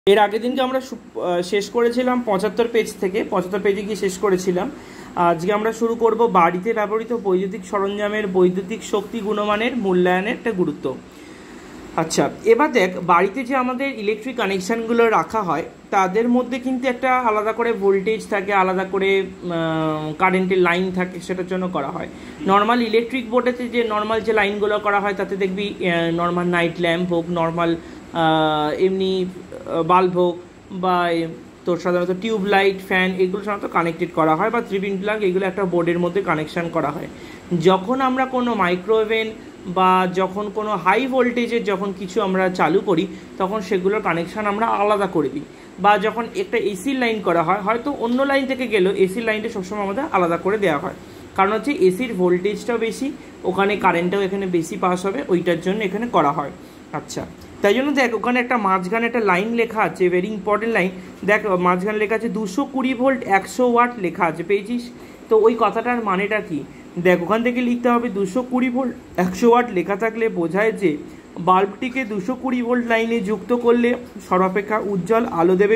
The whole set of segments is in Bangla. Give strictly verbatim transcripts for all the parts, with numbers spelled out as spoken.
এর আগের দিনকে আমরা শেষ করেছিলাম পঁচাত্তর পেজ থেকে, পঁচাত্তর পেজে গিয়ে শেষ করেছিলাম। আজকে আমরা শুরু করব বাড়িতে ব্যবহৃত বৈদ্যুতিক সরঞ্জামের বৈদ্যুতিক শক্তি গুণমানের মূল্যায়নের একটা গুরুত্ব। আচ্ছা, এবার দেখ, বাড়িতে যে আমাদের ইলেকট্রিক কানেকশানগুলো রাখা হয় তাদের মধ্যে কিন্তু একটা আলাদা করে ভোল্টেজ থাকে, আলাদা করে কারেন্টের লাইন থাকে, সেটার জন্য করা হয়। নর্মাল ইলেকট্রিক বোর্ডেতে যে নর্মাল যে লাইনগুলো করা হয় তাতে দেখবি নর্মাল নাইট ল্যাম্প হোক, নর্মাল এমনি বাল্ব হোক, বা তোর সাধারণত টিউব লাইট, ফ্যান, এগুলো সাধারণত কানেক্টেড করা হয়, বা থ্রি পিন প্লাগ, এগুলো একটা বোর্ডের মধ্যে কানেকশান করা হয়। যখন আমরা কোনো মাইক্রোওভেন বা যখন কোনো হাই ভোল্টেজের যখন কিছু আমরা চালু করি তখন সেগুলোর কানেকশান আমরা আলাদা করে দিই। বা যখন একটা এসির লাইন করা হয়, হয়তো অন্য লাইন থেকে গেলেও এসির লাইনটা সবসময় আমাদের আলাদা করে দেওয়া হয়, কারণ হচ্ছে এসির ভোল্টেজটাও বেশি, ওখানে কারেন্টটাও এখানে বেশি পাস হবে, ওইটার জন্য এখানে করা হয়। আচ্ছা, তাই জন্য দেখ ওখানে একটা মাঝখানে একটা লাইন লেখা আছে, ভেরি ইম্পর্টেন্ট লাইন। দেখ মাঝখানে লেখা আছে দুশো কুড়ি ভোল্ট একশো ওয়াট লেখা আছে, পেয়েছিস? তো ওই কথাটার মানেটা কি? দেখ ওখান থেকে লিখতে হবে দুশো কুড়ি ভোল্ট একশো ওয়াট লেখা থাকলে বোঝায় যে বাল্বটিকে দুশো কুড়ি ভোল্ট লাইনে যুক্ত করলে সর্বাপেক্ষা উজ্জ্বল আলো দেবে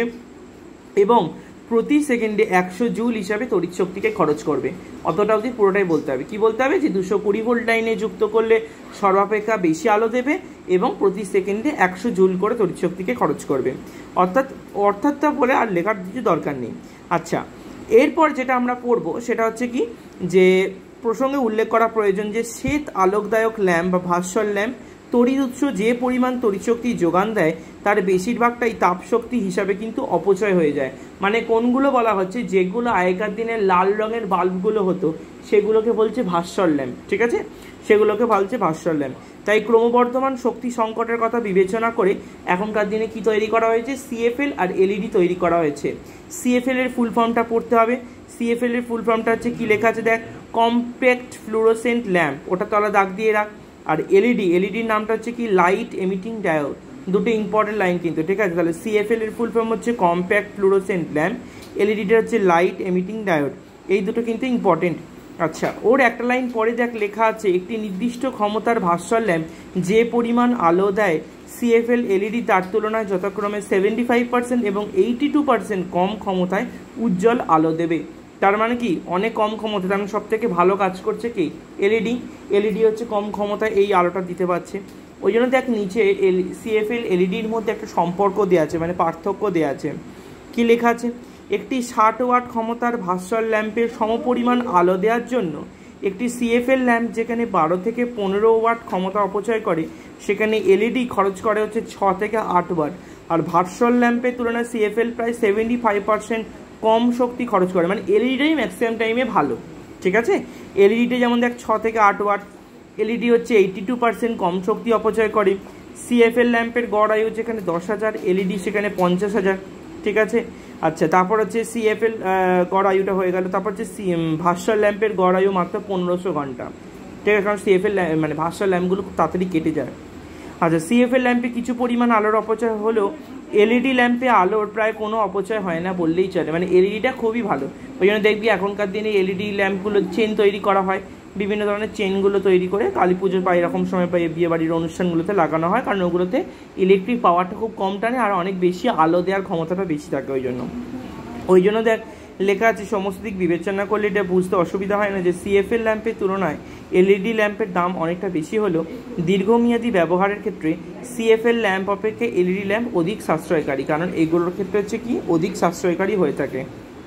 এবং প্রতি সেকেন্ডে একশো জুল হিসাবে তড়িৎ শক্তিকে খরচ করবে। অতটা অবধি পুরোটাই বলতে হবে। কি বলতে হবে? যে দুশো কুড়ি ভোল্ট লাইনে যুক্ত করলে সর্বাপেক্ষা বেশি আলো দেবে এবং প্রতি সেকেন্ডে একশো জুল করে তড়িৎ শক্তিকে খরচ করবে। অর্থাৎ অর্থাৎটা বলে আর লেখার কিছু দরকার নেই। আচ্ছা, এরপর যেটা আমরা পড়বো সেটা হচ্ছে কি, যে প্রসঙ্গে উল্লেখ করা প্রয়োজন যে শ্বেত আলোকদায়ক ল্যাম্প বা ভাস্বর ল্যাম্প তড়িৎ উৎস যে পরিমাণ তড়িৎ শক্তি যোগান দেয় তার বেশিরভাগটাই তাপশক্তি হিসাবে কিন্তু অপচয় হয়ে যায়। মানে কোনগুলো বলা হচ্ছে? যেগুলো আগেকার দিনে লাল রঙের বাল্বগুলো হতো সেগুলোকে বলছে ভাস্বর ল্যাম্প, ঠিক আছে? সেগুলোকে বলছে ভাস্বর ল্যাম্প। তাই ক্রমবর্ধমান শক্তি সংকটের কথা বিবেচনা করে এখনকার দিনে কি তৈরি করা হয়েছে? সিএফএল আর এলইডি তৈরি করা হয়েছে। সিএফএল এর ফুল ফর্মটা পড়তে হবে। সিএফএল এর ফুল ফর্মটা হচ্ছে কি লেখা আছে দেখ, কম্প্যাক্ট ফ্লুরোসেন্ট ল্যাম্প, ওটা তলা দাগ দিয়ে রাখ। আর এলইডি, এলইডির নামটা হচ্ছে কি লাইট এমিটিং ডায়োড। দুটো ইম্পর্টেন্ট লাইন কিন্তু, ঠিক আছে? তাহলে সিএফএল এর ফুল ফর্ম হচ্ছে কম্প্যাক্ট ফ্লুরোসেন্ট ল্যাম্প, এলইডিটা হচ্ছে লাইট এমিটিং ডায়োড। এই দুটো কিন্তু ইম্পর্টেন্ট। আচ্ছা, ওর একটা লাইন পরে দেখ লেখা আছে একটি নির্দিষ্ট ক্ষমতার ভাস্বর ল্যাম্প যে পরিমাণ আলো দেয় সিএফএল এলইডি তার তুলনায় যথাক্রমে সেভেন্টি ফাইভ পার্সেন্ট এবং এইটি টু পার্সেন্ট কম ক্ষমতায় উজ্জ্বল আলো দেবে। তার মানে কি? অনেক কম ক্ষমতা, তার মানে সব থেকে ভালো কাজ করছে কি? এলইডি। এলইডি হচ্ছে কম ক্ষমতায় এই আলোটা দিতে পারছে। ওই জন্য দেখ নিচে এল সিএফএল এলইডির মধ্যে একটা সম্পর্ক দেওয়া আছে, মানে পার্থক্য দেওয়া আছে। কি লেখা আছে? একটি ষাট ওয়াট ক্ষমতার ভাস্বর ল্যাম্পের সমপরিমাণ আলো দেওয়ার জন্য একটি সিএফএল ল্যাম্প যেখানে বারো থেকে পনেরো ওয়াট ক্ষমতা অপচয় করে সেখানে এলইডি খরচ করে হচ্ছে ছ থেকে আট ওয়াট। আর ভাস্বর ল্যাম্পের তুলনায় সিএফএল প্রায় সেভেন্টি ফাইভ পার্সেন্ট কম শক্তি খরচ করে, মানে এলইডিটাই ম্যাক্সিমাম টাইমে ভালো, ঠিক আছে? এলইডিতে যেমন দেখ ছ থেকে আট ওয়াট, এলইডি হচ্ছে এইটি টু পার্সেন্ট কম শক্তি অপচয় করে। সিএফএল ল্যাম্পের গড় আয়ু যেখানে দশ হাজার, এলইডি সেখানে পঞ্চাশ হাজার, ঠিক আছে? আচ্ছা, তারপর হচ্ছে সিএফএল গড় আয়ুটা হয়ে গেল। তারপর হচ্ছে সি ভাস্বর ল্যাম্পের গড় আয়ু মাত্র পনেরোশো ঘন্টা, ঠিক আছে? কারণ সিএফএল মানে ভাস্বর ল্যাম্পগুলো খুব তাড়াতাড়ি কেটে যায়। আচ্ছা, সিএফএল ল্যাম্পে কিছু পরিমাণ আলোর অপচয় হলেও এলইডি ল্যাম্পে আলোর প্রায় কোনো অপচয় হয় না বললেই চলে, মানে এলইডিটা খুবই ভালো। ওই জন্য দেখবি এখনকার দিনে এলইডি ল্যাম্পগুলো চেন তৈরি করা হয়, বিভিন্ন ধরনের চেনগুলো তৈরি করে কালী পুজোর বা এরকম সময় বা বিয়ে বাড়ির অনুষ্ঠানগুলোতে লাগানো হয়, কারণ ওগুলোতে ইলেকট্রিক পাওয়ারটা খুব কম টানে আর অনেক বেশি আলো দেওয়ার ক্ষমতাটা বেশি থাকে। ওই জন্য ওই জন্য দেখ লেখা আছে সমস্ত দিক বিবেচনা করলে এটা বুঝতে অসুবিধা হয় না যে সিএফএল ল্যাম্পের তুলনায় এলইডি ল্যাম্পের দাম অনেকটা বেশি হলেও দীর্ঘমেয়াদী ব্যবহারের ক্ষেত্রে সিএফএল ল্যাম্প অপেক্ষা এলইডি ল্যাম্প অধিক সাশ্রয়কারী, কারণ এগুলোর ক্ষেত্রে হচ্ছে কি অধিক সাশ্রয়কারী হয়ে থাকে।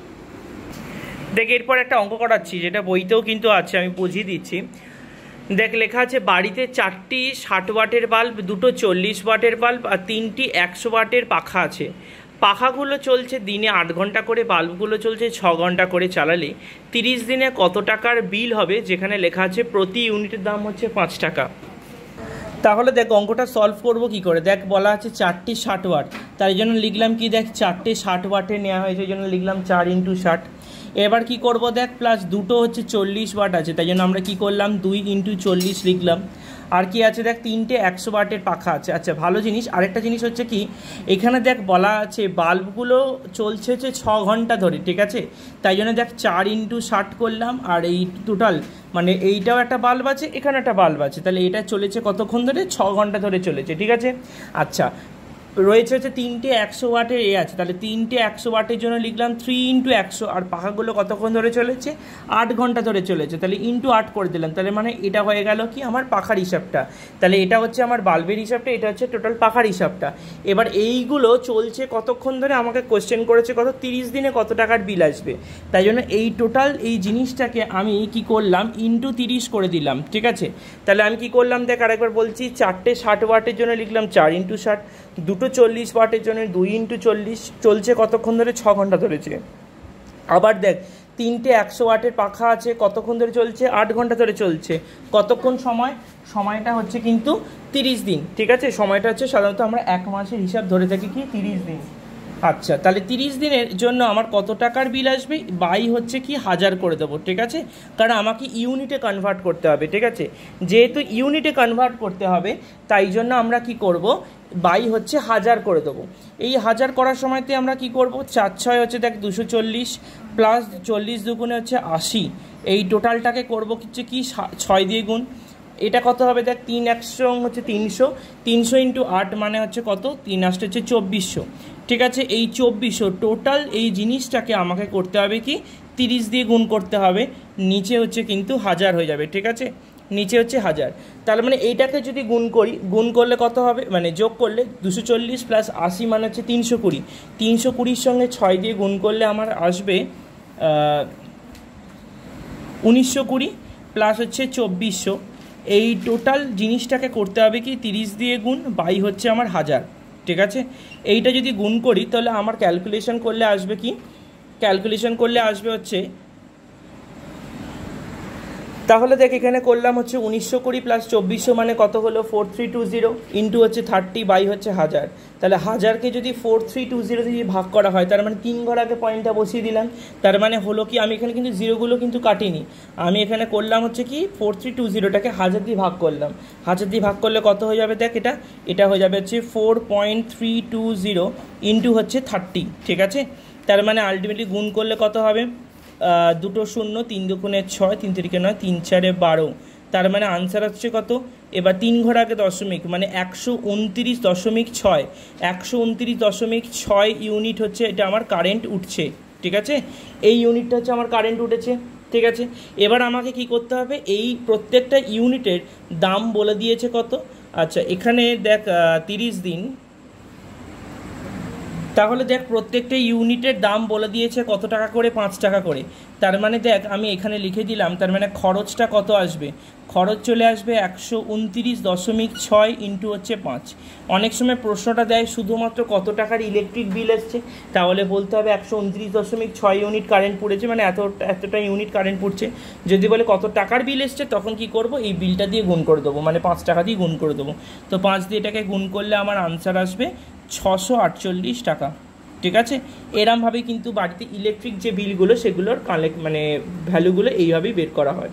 দেখ এরপর একটা অঙ্ক করাচ্ছি, যেটা বইতেও কিন্তু আছে, আমি বুঝিয়ে দিচ্ছি। দেখ লেখা আছে বাড়িতে চারটি ষাট ওয়াটের বাল্ব, দুটো চল্লিশ ওয়াটের বাল্ব আর তিনটি একশো ওয়াটের পাখা আছে। পাখাগুলো চলছে দিনে আট ঘন্টা করে, বাল্বগুলো চলছে ছ ঘন্টা করে চালালে তিরিশ দিনে কত টাকার বিল হবে? যেখানে লেখা আছে প্রতি ইউনিটের দাম হচ্ছে পাঁচ টাকা। তাহলে দেখ অঙ্কটা সলভ করব কি করে? দেখ বলা আছে চারটি ষাট ওয়াট, তাই জন্য লিখলাম কি, দেখ চারটে ষাট ওয়াটে নেওয়া হয়েছে, ওই জন্য লিখলাম চার ইন্টু ষাট। এবার কি করব? দেখ প্লাস দুটো হচ্ছে চল্লিশ ওয়াট আছে, তাই জন্য আমরা কি করলাম দুই ইন্টু চল্লিশ লিখলাম। আর কি আছে? দেখ তিনটে একশো ওয়াটের পাখা আছে। আচ্ছা, ভালো জিনিস। আরেকটা জিনিস হচ্ছে কি, এখানে দেখ বলা আছে বাল্বগুলো চলছে হচ্ছে ছ ঘন্টা ধরে, ঠিক আছে? তাই জন্য দেখ চার ইন্টু ষাট করলাম, আর এই টোটাল মানে এইটাও একটা বাল্ব আছে, এখানে একটা বাল্ব আছে, তাহলে এটা চলেছে কতক্ষণ ধরে? ছ ঘন্টা ধরে চলেছে, ঠিক আছে? আচ্ছা, রয়েছে হচ্ছে তিনটে একশো ওয়াটের এ আছে, তাহলে তিনটে একশো ওয়াটের জন্য লিখলাম থ্রি ইন্টু একশো, আর পাখাগুলো কতক্ষণ ধরে চলেছে, আট ঘন্টা ধরে চলেছে, তাহলে ইন্টু আট করে দিলাম, তাহলে মানে এটা হয়ে গেল কি আমার পাখার হিসাবটা। তাহলে এটা হচ্ছে আমার বাল্বের হিসাবটা, এটা হচ্ছে টোটাল পাখার হিসাবটা। এবার এইগুলো চলছে কতক্ষণ ধরে, আমাকে কোয়েশ্চেন করেছে কত, তিরিশ দিনে কত টাকার বিল আসবে, তাই জন্য এই টোটাল এই জিনিসটাকে আমি কি করলাম ইন্টু তিরিশ করে দিলাম, ঠিক আছে। তাহলে আমি কি করলাম দেখ আরেকবার বলছি, চারটে ষাট ওয়াটের জন্য লিখলাম চার ইন্টু ষাট, দুটো চল্লিশ ওয়াটের জন্য দুই ইন্টু চল্লিশ, চলছে কতক্ষণ ধরে, ছ ঘন্টা ধরেছে। আবার দেখ তিনটে একশো ওয়াটের পাখা আছে, কতক্ষণ ধরে চলছে, আট ঘন্টা ধরে চলছে, কতক্ষণ সময়, সময়টা হচ্ছে কিন্তু তিরিশ দিন, ঠিক আছে। সময়টা হচ্ছে সাধারণত আমরা এক মাসের হিসাব ধরে থাকি কি তিরিশ দিন। আচ্ছা, তাহলে তিরিশ দিনের জন্য আমার কত টাকার বিল আসবে, বাই হচ্ছে কি হাজার করে দেবো, ঠিক আছে, কারণ আমাকে ইউনিটে কনভার্ট করতে হবে, ঠিক আছে। যেহেতু ইউনিটে কনভার্ট করতে হবে তাই জন্য আমরা কি করব, বাই হচ্ছে হাজার করে দেবো। এই হাজার করার সময়তে আমরা কি করব, চার ছয় হচ্ছে দেখ দুশো চল্লিশ প্লাস চল্লিশ দুগুণে হচ্ছে আশি, এই টোটালটাকে করবো হচ্ছে কি ছয় দিয়ে গুণ, এটা কত হবে দেখ তিন একশো হচ্ছে তিনশো, তিনশো ইন্টু আট মানে হচ্ছে কত, তিন আসতে হচ্ছে চব্বিশশো, ঠিক আছে। এই চব্বিশশো টোটাল এই জিনিসটাকে আমাকে করতে হবে কি তিরিশ দিয়ে গুণ করতে হবে, নিচে হচ্ছে কিন্তু হাজার হয়ে যাবে, ঠিক আছে, নিচে হচ্ছে হাজার। তাহলে মানে এইটাকে যদি গুণ করি, গুণ করলে কত হবে, মানে যোগ করলে দুশো চল্লিশ প্লাস আশি মানে হচ্ছে তিনশো কুড়ি, তিনশো কুড়ির সঙ্গে ছয় দিয়ে গুণ করলে আমার আসবে উনিশশো কুড়ি প্লাস হচ্ছে চব্বিশশো, এই টোটাল জিনিসটাকে করতে হবে কি তিরিশ দিয়ে গুণ, বাই হচ্ছে আমার হাজার, ঠিক আছে। এইটা যদি গুণ করি তাহলে আমার ক্যালকুলেশন করলে আসবে কি, ক্যালকুলেশন করলে আসবে হচ্ছে, তাহলে দেখ এখানে করলাম হচ্ছে উনিশশো কুড়ি প্লাস চব্বিশশো মানে কত হলো four three two zero into হচ্ছে থার্টি বাই হচ্ছে হাজার, তাহলে হাজারকে যদি ফোর থ্রি টু জিরো দিয়ে ভাগ করা হয় তার মানে তিন ঘর আগে পয়েন্টটা বসিয়ে দিলাম, তার মানে হলো কি আমি এখানে কিন্তু জিরোগুলো কিন্তু কাটিনি, আমি এখানে করলাম হচ্ছে কি ফোর থ্রি টু জিরোটাকে হাজার দিয়ে ভাগ করলাম, হাজার দিয়ে ভাগ করলে কত হয়ে যাবে দেখ, এটা এটা হয়ে যাবে হচ্ছে four point three two zero into হচ্ছে থার্টি, ঠিক আছে। তার মানে আলটিমেটলি গুণ করলে কত হবে, দুটো শূন্য, তিন দুগুণে ছয়, তিন তিরিকে নয়, তিন চারে বারো, তার মানে আনসার হচ্ছে কত, এবার তিন ঘর আগে দশমিক মানে একশো উনত্রিশ দশমিক ছয়, একশো উনত্রিশ দশমিক ছয় ইউনিট হচ্ছে এটা আমার কারেন্ট উঠছে, ঠিক আছে। এই ইউনিটটা হচ্ছে আমার কারেন্ট উঠেছে, ঠিক আছে। এবার আমাকে কি করতে হবে, এই প্রত্যেকটা ইউনিটের দাম বলে দিয়েছে কত, আচ্ছা এখানে দেখ তিরিশ দিন, তাহলে দেখ প্রত্যেকটা ইউনিটের দাম বলে দিয়েছে কত টাকা করে, পাঁচ টাকা করে, তার মানে দেখ আমি এখানে লিখে দিলাম, তার মানে খরচটা কত আসবে, খরচ চলে আসবে একশো উনত্রিশ দশমিক ছয় ইন্টু হচ্ছে পাঁচ। অনেক সময় প্রশ্নটা দেয় শুধুমাত্র কত টাকার ইলেকট্রিক বিল এসছে, তাহলে বলতে হবে একশো উনত্রিশ দশমিক ছয় ইউনিট কারেন্ট পুড়েছে, মানে এত এতটা ইউনিট কারেন্ট পুড়ছে। যদি বলে কত টাকার বিল এসছে তখন কি করব, এই বিলটা দিয়ে গুণ করে দেবো, মানে পাঁচ টাকা দিয়ে গুণ করে দেবো, তো পাঁচ দিয়ে এটাকে গুণ করলে আমার আনসার আসবে ছশো আটচল্লিশ টাকা, ঠিক আছে। এরমভাবেই কিন্তু বাড়িতে ইলেকট্রিক যে বিলগুলো সেগুলোর কালেক্ট মানে ভ্যালুগুলো এইভাবেই বের করা হয়।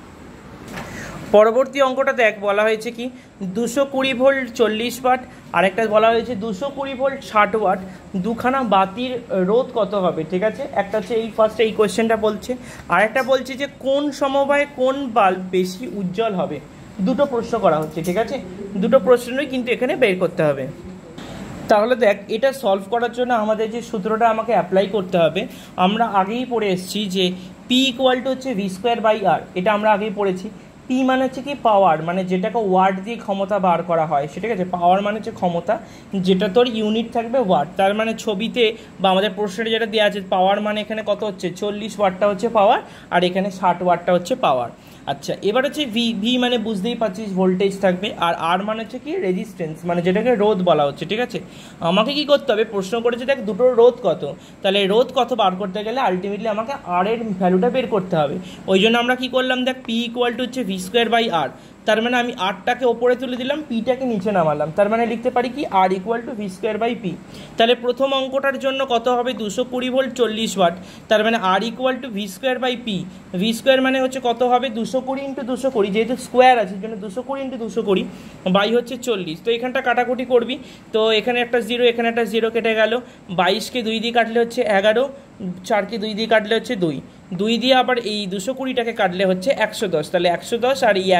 পরবর্তী অঙ্কটা দেখ বলা হয়েছে কি দুশো কুড়ি ভোল্ট চল্লিশ ওয়াট, আরেকটা বলা হয়েছে দুশো কুড়ি ভোল্ট ষাট ওয়াট, দুখানা বাতির রোধ কত হবে, ঠিক আছে। একটা হচ্ছে এই ফার্স্টে এই কোয়েশ্চেনটা বলছে, আরেকটা বলছে যে কোন সমবায়ে কোন বাল্ব বেশি উজ্জ্বল হবে, দুটো প্রশ্ন করা হচ্ছে, ঠিক আছে। দুটো প্রশ্নই কিন্তু এখানে বের করতে হবে। তাহলে দেখ এটা সলভ করার জন্য আমাদের যে সূত্রটা আমাকে অ্যাপ্লাই করতে হবে, আমরা আগেই পড়ে এসেছি যে পি ইকুয়াল টু হচ্ছে ভি স্কোয়ার বাই আর, এটা আমরা আগেই পড়েছি। পি মানে হচ্ছে কি পাওয়ার, মানে যেটাকে ওয়াট দিয়ে ক্ষমতা বার করা হয়, সেটা ঠিক আছে। পাওয়ার মানে হচ্ছে ক্ষমতা, যেটা তোর ইউনিট থাকবে ওয়াট, তার মানে ছবিতে বা আমাদের প্রশ্নটা যেটা দেওয়া আছে পাওয়ার মানে এখানে কত হচ্ছে চল্লিশ ওয়াটটা হচ্ছে পাওয়ার, আর এখানে ষাট ওয়াটটা হচ্ছে পাওয়ার। আচ্ছা এবার হচ্ছে ভি, ভি মানে বুঝতেই পারছিস ভোল্টেজ থাকবে, আর আর মানে হচ্ছে কি রেজিস্ট্যান্স, মানে যেটাকে রোধ বলা হচ্ছে, ঠিক আছে। আমাকে কি করতে হবে, প্রশ্ন করেছে দেখ দুটোর রোধ কত, তাহলে রোধ কত বার করতে গেলে আলটিমেটলি আমাকে আর এর ভ্যালুটা বের করতে হবে। ওই জন্য আমরা কি করলাম দেখ পি ইকুয়াল টু হচ্ছে ভি স্কোয়ার বাই আর, তার মানে আমি আরটাকে ওপরে তুলে দিলাম, পিটাকে নিচে নামালাম, তার মানে লিখতে পারি কি R equal to V square by P. তাহলে প্রথম অঙ্কটার জন্য কত হবে দুশো কুড়ি ভোল্ট চল্লিশ ওয়াট, তার মানে R equal to V square by P, V square মানে হচ্ছে কত হবে দুশো কুড়ি ইন্টু দুশো কুড়ি, যেহেতু স্কোয়ার আছে জন্য দুশো কুড়ি ইন্টু দুশো কুড়ি বাই হচ্ছে চল্লিশ, তো এখানটা কাটাকুটি করবি, তো এখানে একটা জিরো এখানে একটা জিরো কেটে গেল, বাইশকে দুই দিয়ে কাটলে হচ্ছে এগারো, চারকে দুই দিয়ে কাটলে হচ্ছে দুই, দুই দিয়ে আবার এই দুশো কুড়িটাকে কাটলে হচ্ছে একশো দশ, তাহলে একশো দশ আর এই এগারো এই দুটো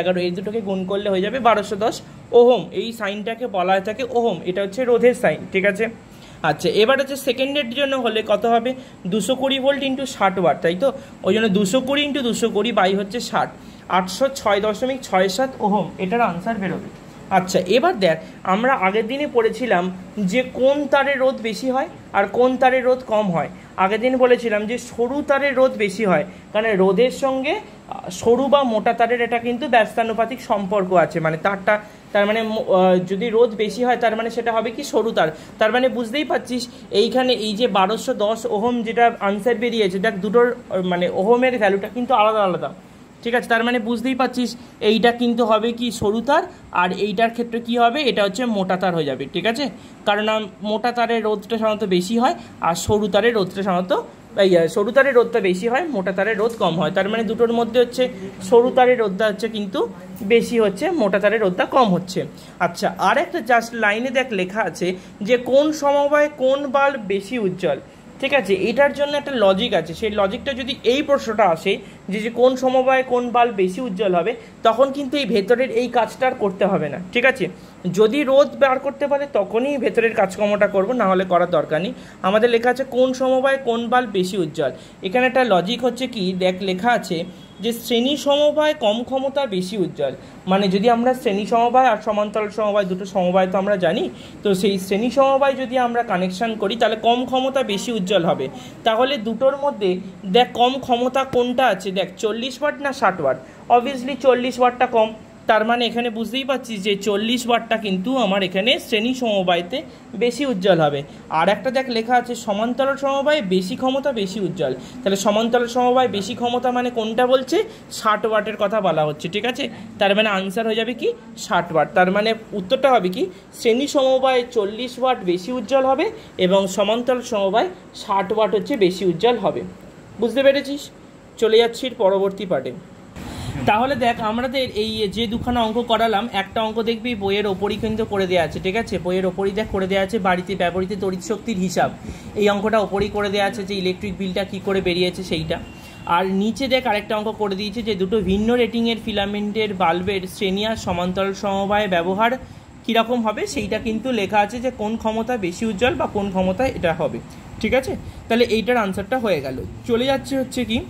দুটোকে গুণ করলে হয়ে যাবে বারোশো দশ ওহম। এই সাইনটাকে বলা হয়ে থাকে ওহম, এটা হচ্ছে রোধের সাইন, ঠিক আছে। আচ্ছা, এবার হচ্ছে সেকেন্ডের জন্য হলে কত হবে, দুশো কুড়ি ভোল্ট ইন্টু ষাট ওয়াট, তাই তো, ওই জন্য দুশো কুড়ি ইন্টু দুশো কুড়ি বাই হচ্ছে ষাট, আটশো ছয় দশমিক ছয় সাত ওহম, এটার আনসার বেরোবে। আচ্ছা, এবার দেখ আমরা আগের দিনে পড়েছিলাম যে কোন তারের রোধ বেশি হয় আর কোন তারের রোধ কম হয়। আগের দিন বলেছিলাম যে সরু তারের রোধ বেশি হয়, কারণ রোধের সঙ্গে সরু বা মোটা তারের এটা কিন্তু ব্যস্তানুপাতিক সম্পর্ক আছে, মানে তারটা তার মানে যদি রোধ বেশি হয় তার মানে সেটা হবে কি সরু তার। তার মানে বুঝতেই পারছিস এইখানে এই যে বারোশো দশ ওহম যেটা আনসার বেরিয়েছে, দেখ দুটোর মানে ওহমের ভ্যালুটা কিন্তু আলাদা আলাদা, ঠিক আছে। তার মানে বুঝতেই পারছিস এইটা কিন্তু হবে কি সরু তার, আর এইটার ক্ষেত্রে কি হবে, এটা হচ্ছে মোটা তার হয়ে যাবে, ঠিক আছে। কারণ মোটা তারের রোধটা সাধারণত বেশি হয় আর সরু তারের রোধটা সাধারণত সরু তারের রোধটা বেশি হয়, মোটা তারের রোধ কম হয়। তার মানে দুটোর মধ্যে হচ্ছে সরু তারের রোধটা হচ্ছে কিন্তু বেশি হচ্ছে, মোটা তারের রোধটা কম হচ্ছে। আচ্ছা, আর একটা জাস্ট লাইনে দেখ লেখা আছে যে কোন সমবায়ে কোন বাল্ব বেশি উজ্জ্বল, ঠিক আছে। এটার জন্য একটা লজিক আছে, সেই লজিকটা যদি এই প্রশ্নটা আসে যে যে কোন সমবায়ে কোন বাল্ব বেশি উজ্জ্বল হবে, তখন কিন্তু এই ভেতরের এই কাজটা আর করতে হবে না, ঠিক আছে। যদি রোধ বার করতে পারে তখনই ভেতরের কাজকর্মটা করবো, না হলে করার দরকার নেই। আমাদের লেখা আছে কোন সমবায়ে কোন বাল্ব বেশি উজ্জ্বল। এখানে একটা লজিক হচ্ছে কি, দেখ লেখা আছে যে শ্রেণী সমবায় কম ক্ষমতা বেশি উজ্জ্বল, মানে যদি আমরা শ্রেণী সমবায় আর সমান্তরাল সমবায় দুটো সমবায় তো আমরা জানি, তো সেই শ্রেণী সমবায় যদি আমরা কানেকশান করি তাহলে কম ক্ষমতা বেশি উজ্জ্বল হবে। তাহলে দুটোর মধ্যে দেখ কম ক্ষমতা কোনটা আছে, দেখ চল্লিশ ওয়াট না ষাট ওয়াট, অবভিয়াসলি চল্লিশ ওয়াটটা কম। তার মানে এখানে বুঝতেই পারছিস যে চল্লিশ ওয়াটটা কিন্তু আমার এখানে শ্রেণী সমবায়তে বেশি উজ্জ্বল হবে। আর একটা দেখ লেখা আছে সমান্তরাল সমবায়ে বেশি ক্ষমতা বেশি উজ্জ্বল, তাহলে সমান্তরাল সমবায় বেশি ক্ষমতা মানে কোনটা বলছে, ষাট ওয়াটের কথা বলা হচ্ছে, ঠিক আছে। তার মানে আনসার হয়ে যাবে কি ষাট ওয়াট। তার মানে উত্তরটা হবে কি শ্রেণী সমবায় চল্লিশ ওয়াট বেশি উজ্জ্বল হবে এবং সমান্তরাল সমবায় ষাট ওয়াট হচ্ছে বেশি উজ্জ্বল হবে। বুঝতে পেরেছিস? চলে যাচ্ছি পরবর্তী পার্টে। তাহলে দেখ আমাদের এই যে দুখানা অঙ্ক করালাম, একটা অঙ্ক দেখবি বইয়ের ওপরই কিন্তু করে দেওয়া আছে, ঠিক আছে। বইয়ের ওপরই দেখ করে দেওয়া আছে বাড়িতে ব্যবহৃত তড়িৎ শক্তির হিসাব, এই অঙ্কটা ওপরই করে দেওয়া আছে যে ইলেকট্রিক বিলটা কি করে বেরিয়েছে সেইটা। আর নিচে দেখ আরেকটা অঙ্ক করে দিয়েছে যে দুটো ভিন্ন রেটিংয়ের ফিলামেন্টের বাল্বের শ্রেণী আর সমান্তরাল সমবায়ে ব্যবহার কীরকম হবে সেইটা কিন্তু লেখা আছে যে কোন ক্ষমতা বেশি উজ্জ্বল বা কোন ক্ষমতায় এটা হবে, ঠিক আছে। তাহলে এইটার আনসারটা হয়ে গেল। চলে যাচ্ছে হচ্ছে কি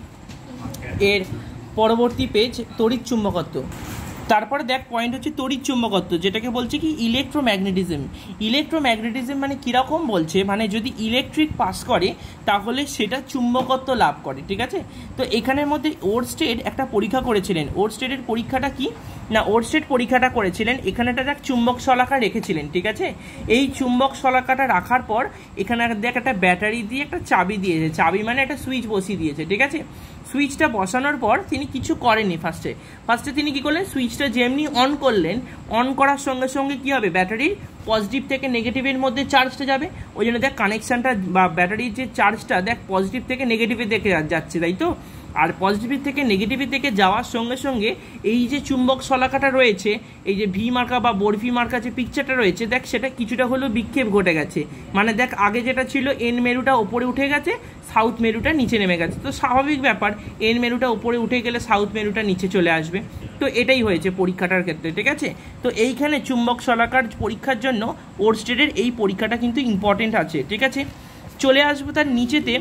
এর পরবর্তী পেজ, তড়িৎ চুম্বকত্ব। তারপরে দেখ পয়েন্ট হচ্ছে তড়িৎ চুম্বকত্ব, যেটাকে বলছে কি ইলেকট্রোম্যাগনেটিজম। ইলেকট্রোম্যাগনেটিজম মানে কীরকম বলছে, মানে যদি ইলেকট্রিক পাস করে তাহলে সেটা চুম্বকত্ব লাভ করে, ঠিক আছে। তো এখানের মধ্যে ওরস্টেড একটা পরীক্ষা করেছিলেন। ওরস্টেডের পরীক্ষাটা কি না, ওরস্টেড পরীক্ষাটা করেছিলেন, এখানে একটা দেখ চুম্বক শলাকা রেখেছিলেন, ঠিক আছে। এই চুম্বক শলাকাটা রাখার পর এখানে দেখ একটা ব্যাটারি দিয়ে একটা চাবি দিয়েছে, চাবি মানে একটা সুইচ বসিয়ে দিয়েছে, ঠিক আছে। সুইচটা বসানোর পর তিনি কিছু করেননি, ফার্স্টে ফার্স্টে তিনি কী করলেন, সুইচটা যেমনি অন করলেন, অন করার সঙ্গে সঙ্গে কী হবে, ব্যাটারির পজিটিভ থেকে নেগেটিভের মধ্যে চার্জটা যাবে, ওই জন্য দেখ কানেকশানটা বা ব্যাটারির যে চার্জটা দেখ পজিটিভ থেকে নেগেটিভের দিকে যাচ্ছে, তাই তো। আর পজিটিভের থেকে নেগেটিভের দিকে যাওয়ার সঙ্গে সঙ্গে এই যে চুম্বক শলাকাটা রয়েছে, এই যে ভি মার্কা বা বরফি মার্কা যে পিকচারটা রয়েছে দেখ, সেটা কিছুটা হলেও বিক্ষেপ ঘটে গেছে। মানে দেখ আগে যেটা ছিল এন মেরুটা ওপরে উঠে গেছে, সাউথ মেরুটা নিচে নেমে গেছে। তো স্বাভাবিক ব্যাপার, এন মেরুটা উপরে উঠে গেলে সাউথ মেরুটা নিচে চলে আসবে। তো এটাই হয়েছে পরীক্ষাটার ক্ষেত্রে, ঠিক আছে। তো এইখানে চুম্বক শলাকার পরীক্ষার জন্য ওরস্টেডের এই পরীক্ষাটা কিন্তু ইম্পর্টেন্ট আছে, ঠিক আছে। চলে আসবো তার নিচেতে,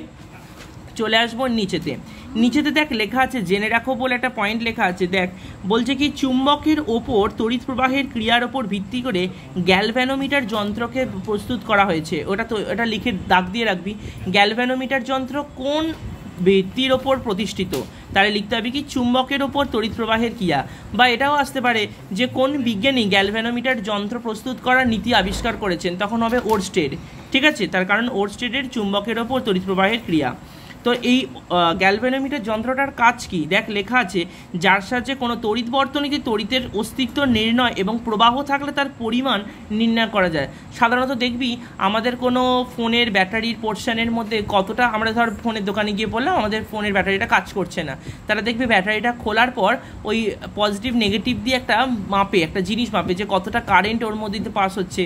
চলে আসবো নিচেতে নিচেতে দেখ লেখা আছে জেনে রাখো বলে একটা পয়েন্ট লেখা আছে। দেখ বলছে কি চুম্বকের ওপর তড়িৎ প্রবাহের ক্রিয়ার ওপর ভিত্তি করে গ্যালভ্যানোমিটার যন্ত্রকে প্রস্তুত করা হয়েছে। ওটা তো এটা লিখে দাগ দিয়ে রাখবি, গ্যালভ্যানোমিটার যন্ত্র কোন ভিত্তির ওপর প্রতিষ্ঠিত, তাহলে লিখতে হবে কি চুম্বকের ওপর তড়িৎ প্রবাহের ক্রিয়া। বা এটাও আসতে পারে যে কোন বিজ্ঞানী গ্যালভ্যানোমিটার যন্ত্র প্রস্তুত করার নীতি আবিষ্কার করেছেন, তখন হবে ওরস্টেড, ঠিক আছে। তার কারণ ওরস্টেডের চুম্বকের ওপর তড়িৎ প্রবাহের ক্রিয়া। তো এই গ্যালভ্যানোমিটার যন্ত্রটার কাজ কি, দেখ লেখা আছে যার সাহায্যে কোনো তড়িৎ বর্তনীতে তড়িতের অস্তিত্ব নির্ণয় এবং প্রবাহ থাকলে তার পরিমাণ নির্ণয় করা যায়। সাধারণত দেখবি আমাদের কোনো ফোনের ব্যাটারির পোর্শনের মধ্যে কতটা, আমরা ধর ফোনের দোকানে গিয়ে বললাম আমাদের ফোনের ব্যাটারিটা কাজ করছে না, তারা দেখবি ব্যাটারিটা খোলার পর ওই পজিটিভ নেগেটিভ দিয়ে একটা মাপে, একটা জিনিস মাপে যে কতটা কারেন্ট ওর মধ্যে পাস হচ্ছে,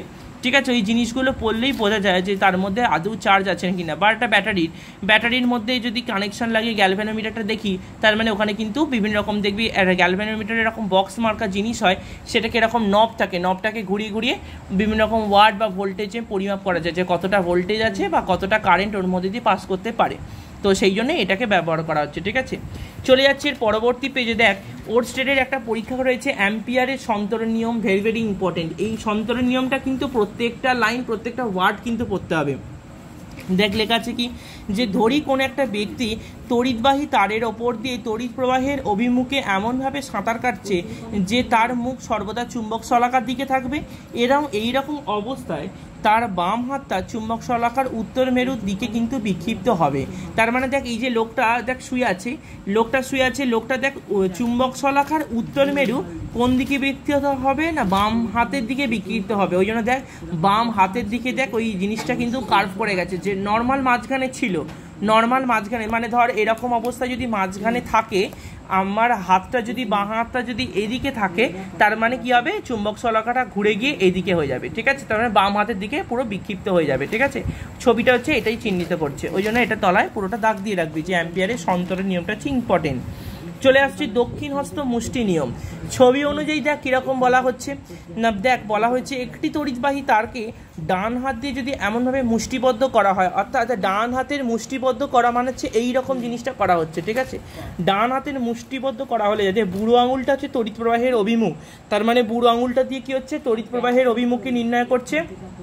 ঠিক আছে। ওই জিনিসগুলো পড়লেই বোঝা যায় যে তার মধ্যে আদৌ চার্জ আছে কি না। বা একটা ব্যাটারির ব্যাটারির মধ্যে যদি কানেকশন লাগিয়ে গ্যালভ্যানোমিটারটা দেখি, তার মানে ওখানে কিন্তু বিভিন্ন রকম দেখবি গ্যালভ্যানোমিটার এরকম বক্স মার্কা জিনিস হয়, সেটাকে এরকম নব থাকে, নবটাকে ঘুরিয়ে ঘুরিয়ে বিভিন্ন রকম ওয়াট বা ভোল্টেজে পরিমাপ করা যায় যে কতটা ভোল্টেজ আছে বা কতটা কারেন্ট ওর মধ্যে দিয়ে পাস করতে পারে। তো সেই জন্য এটাকে ব্যবহার করা হচ্ছে। ঠিক আছে, চলে যাচ্ছে এর পরবর্তী পেজে। দেখ ওরস্টেডের একটা পরীক্ষা রয়েছে অ্যাম্পিয়ারের সন্তরণ নিয়ম, ভেরি ভেরি ইম্পর্টেন্ট। এই সন্তরণ নিয়মটা কিন্তু প্রত্যেকটা লাইন প্রত্যেকটা ওয়ার্ড কিন্তু পড়তে হবে। দেখ লেখা আছে কি, যে ধরি কোনো একটা ব্যক্তি তড়িৎবাহী তারের ওপর দিয়ে তড়িৎ প্রবাহের অভিমুখে এমনভাবে সাঁতার কাটছে যে তার মুখ সর্বদা চুম্বক শলাকার দিকে থাকবে। এরকম এইরকম অবস্থায় তার বাম হাতটা চুম্বক শলাকার উত্তর মেরুর দিকে কিন্তু বিক্ষিপ্ত হবে। তার মানে দেখ এই যে লোকটা দেখ শুয়ে আছে, লোকটা শুয়ে আছে লোকটা দেখ চুম্বক শলাকার উত্তর মেরু কোন দিকে বিক্ষিপ্ত হবে না, বাম হাতের দিকে বিক্ষিপ্ত হবে। ওই জন্য দেখ বাম হাতের দিকে দেখ ওই জিনিসটা কিন্তু কার্ভ করে গেছে, যে নর্মাল মাঝখানে ছিল, নর্মাল মাঝখানে মানে ধর এরকম অবস্থা যদি মাঝখানে থাকে, আমার হাতটা যদি বাঁ হাতটা যদি এদিকে থাকে, তার মানে কি হবে, চুম্বক শলাকাটা ঘুরে গিয়ে এদিকে হয়ে যাবে। ঠিক আছে, তার মানে বাম হাতের দিকে পুরো বিক্ষিপ্ত হয়ে যাবে। ঠিক আছে, ছবিটা হচ্ছে এটাই চিহ্নিত করছে, ওই জন্য এটা তলায় পুরোটা দাগ দিয়ে রাখবি যে অ্যাম্পিয়ারের সন্তরণ নিয়মটা হচ্ছে ইম্পর্টেন্ট। চলে আসছি দক্ষিণ হস্ত মুষ্টি নিয়ম। ছবি অনুযায়ী দেখ কিরকম বলা হচ্ছে না, দেখ বলা হয়েছে একটি তড়িৎবাহী তারকে ডান হাত দিয়ে যদি এমনভাবে মুষ্টিবদ্ধ করা হয়, অর্থাৎ ডান হাতের মুষ্টিবদ্ধ করা মানে হচ্ছে এইরকম জিনিসটা করা হচ্ছে। ঠিক আছে, ডান হাতের মুষ্টিবদ্ধ করা হলে যাতে বুড়ো আঙুলটা হচ্ছে তড়িৎ প্রবাহের অভিমুখ, তার মানে বুড়ো আঙুলটা দিয়ে কি হচ্ছে তড়িৎ প্রবাহের অভিমুখকে নির্ণয় করছে।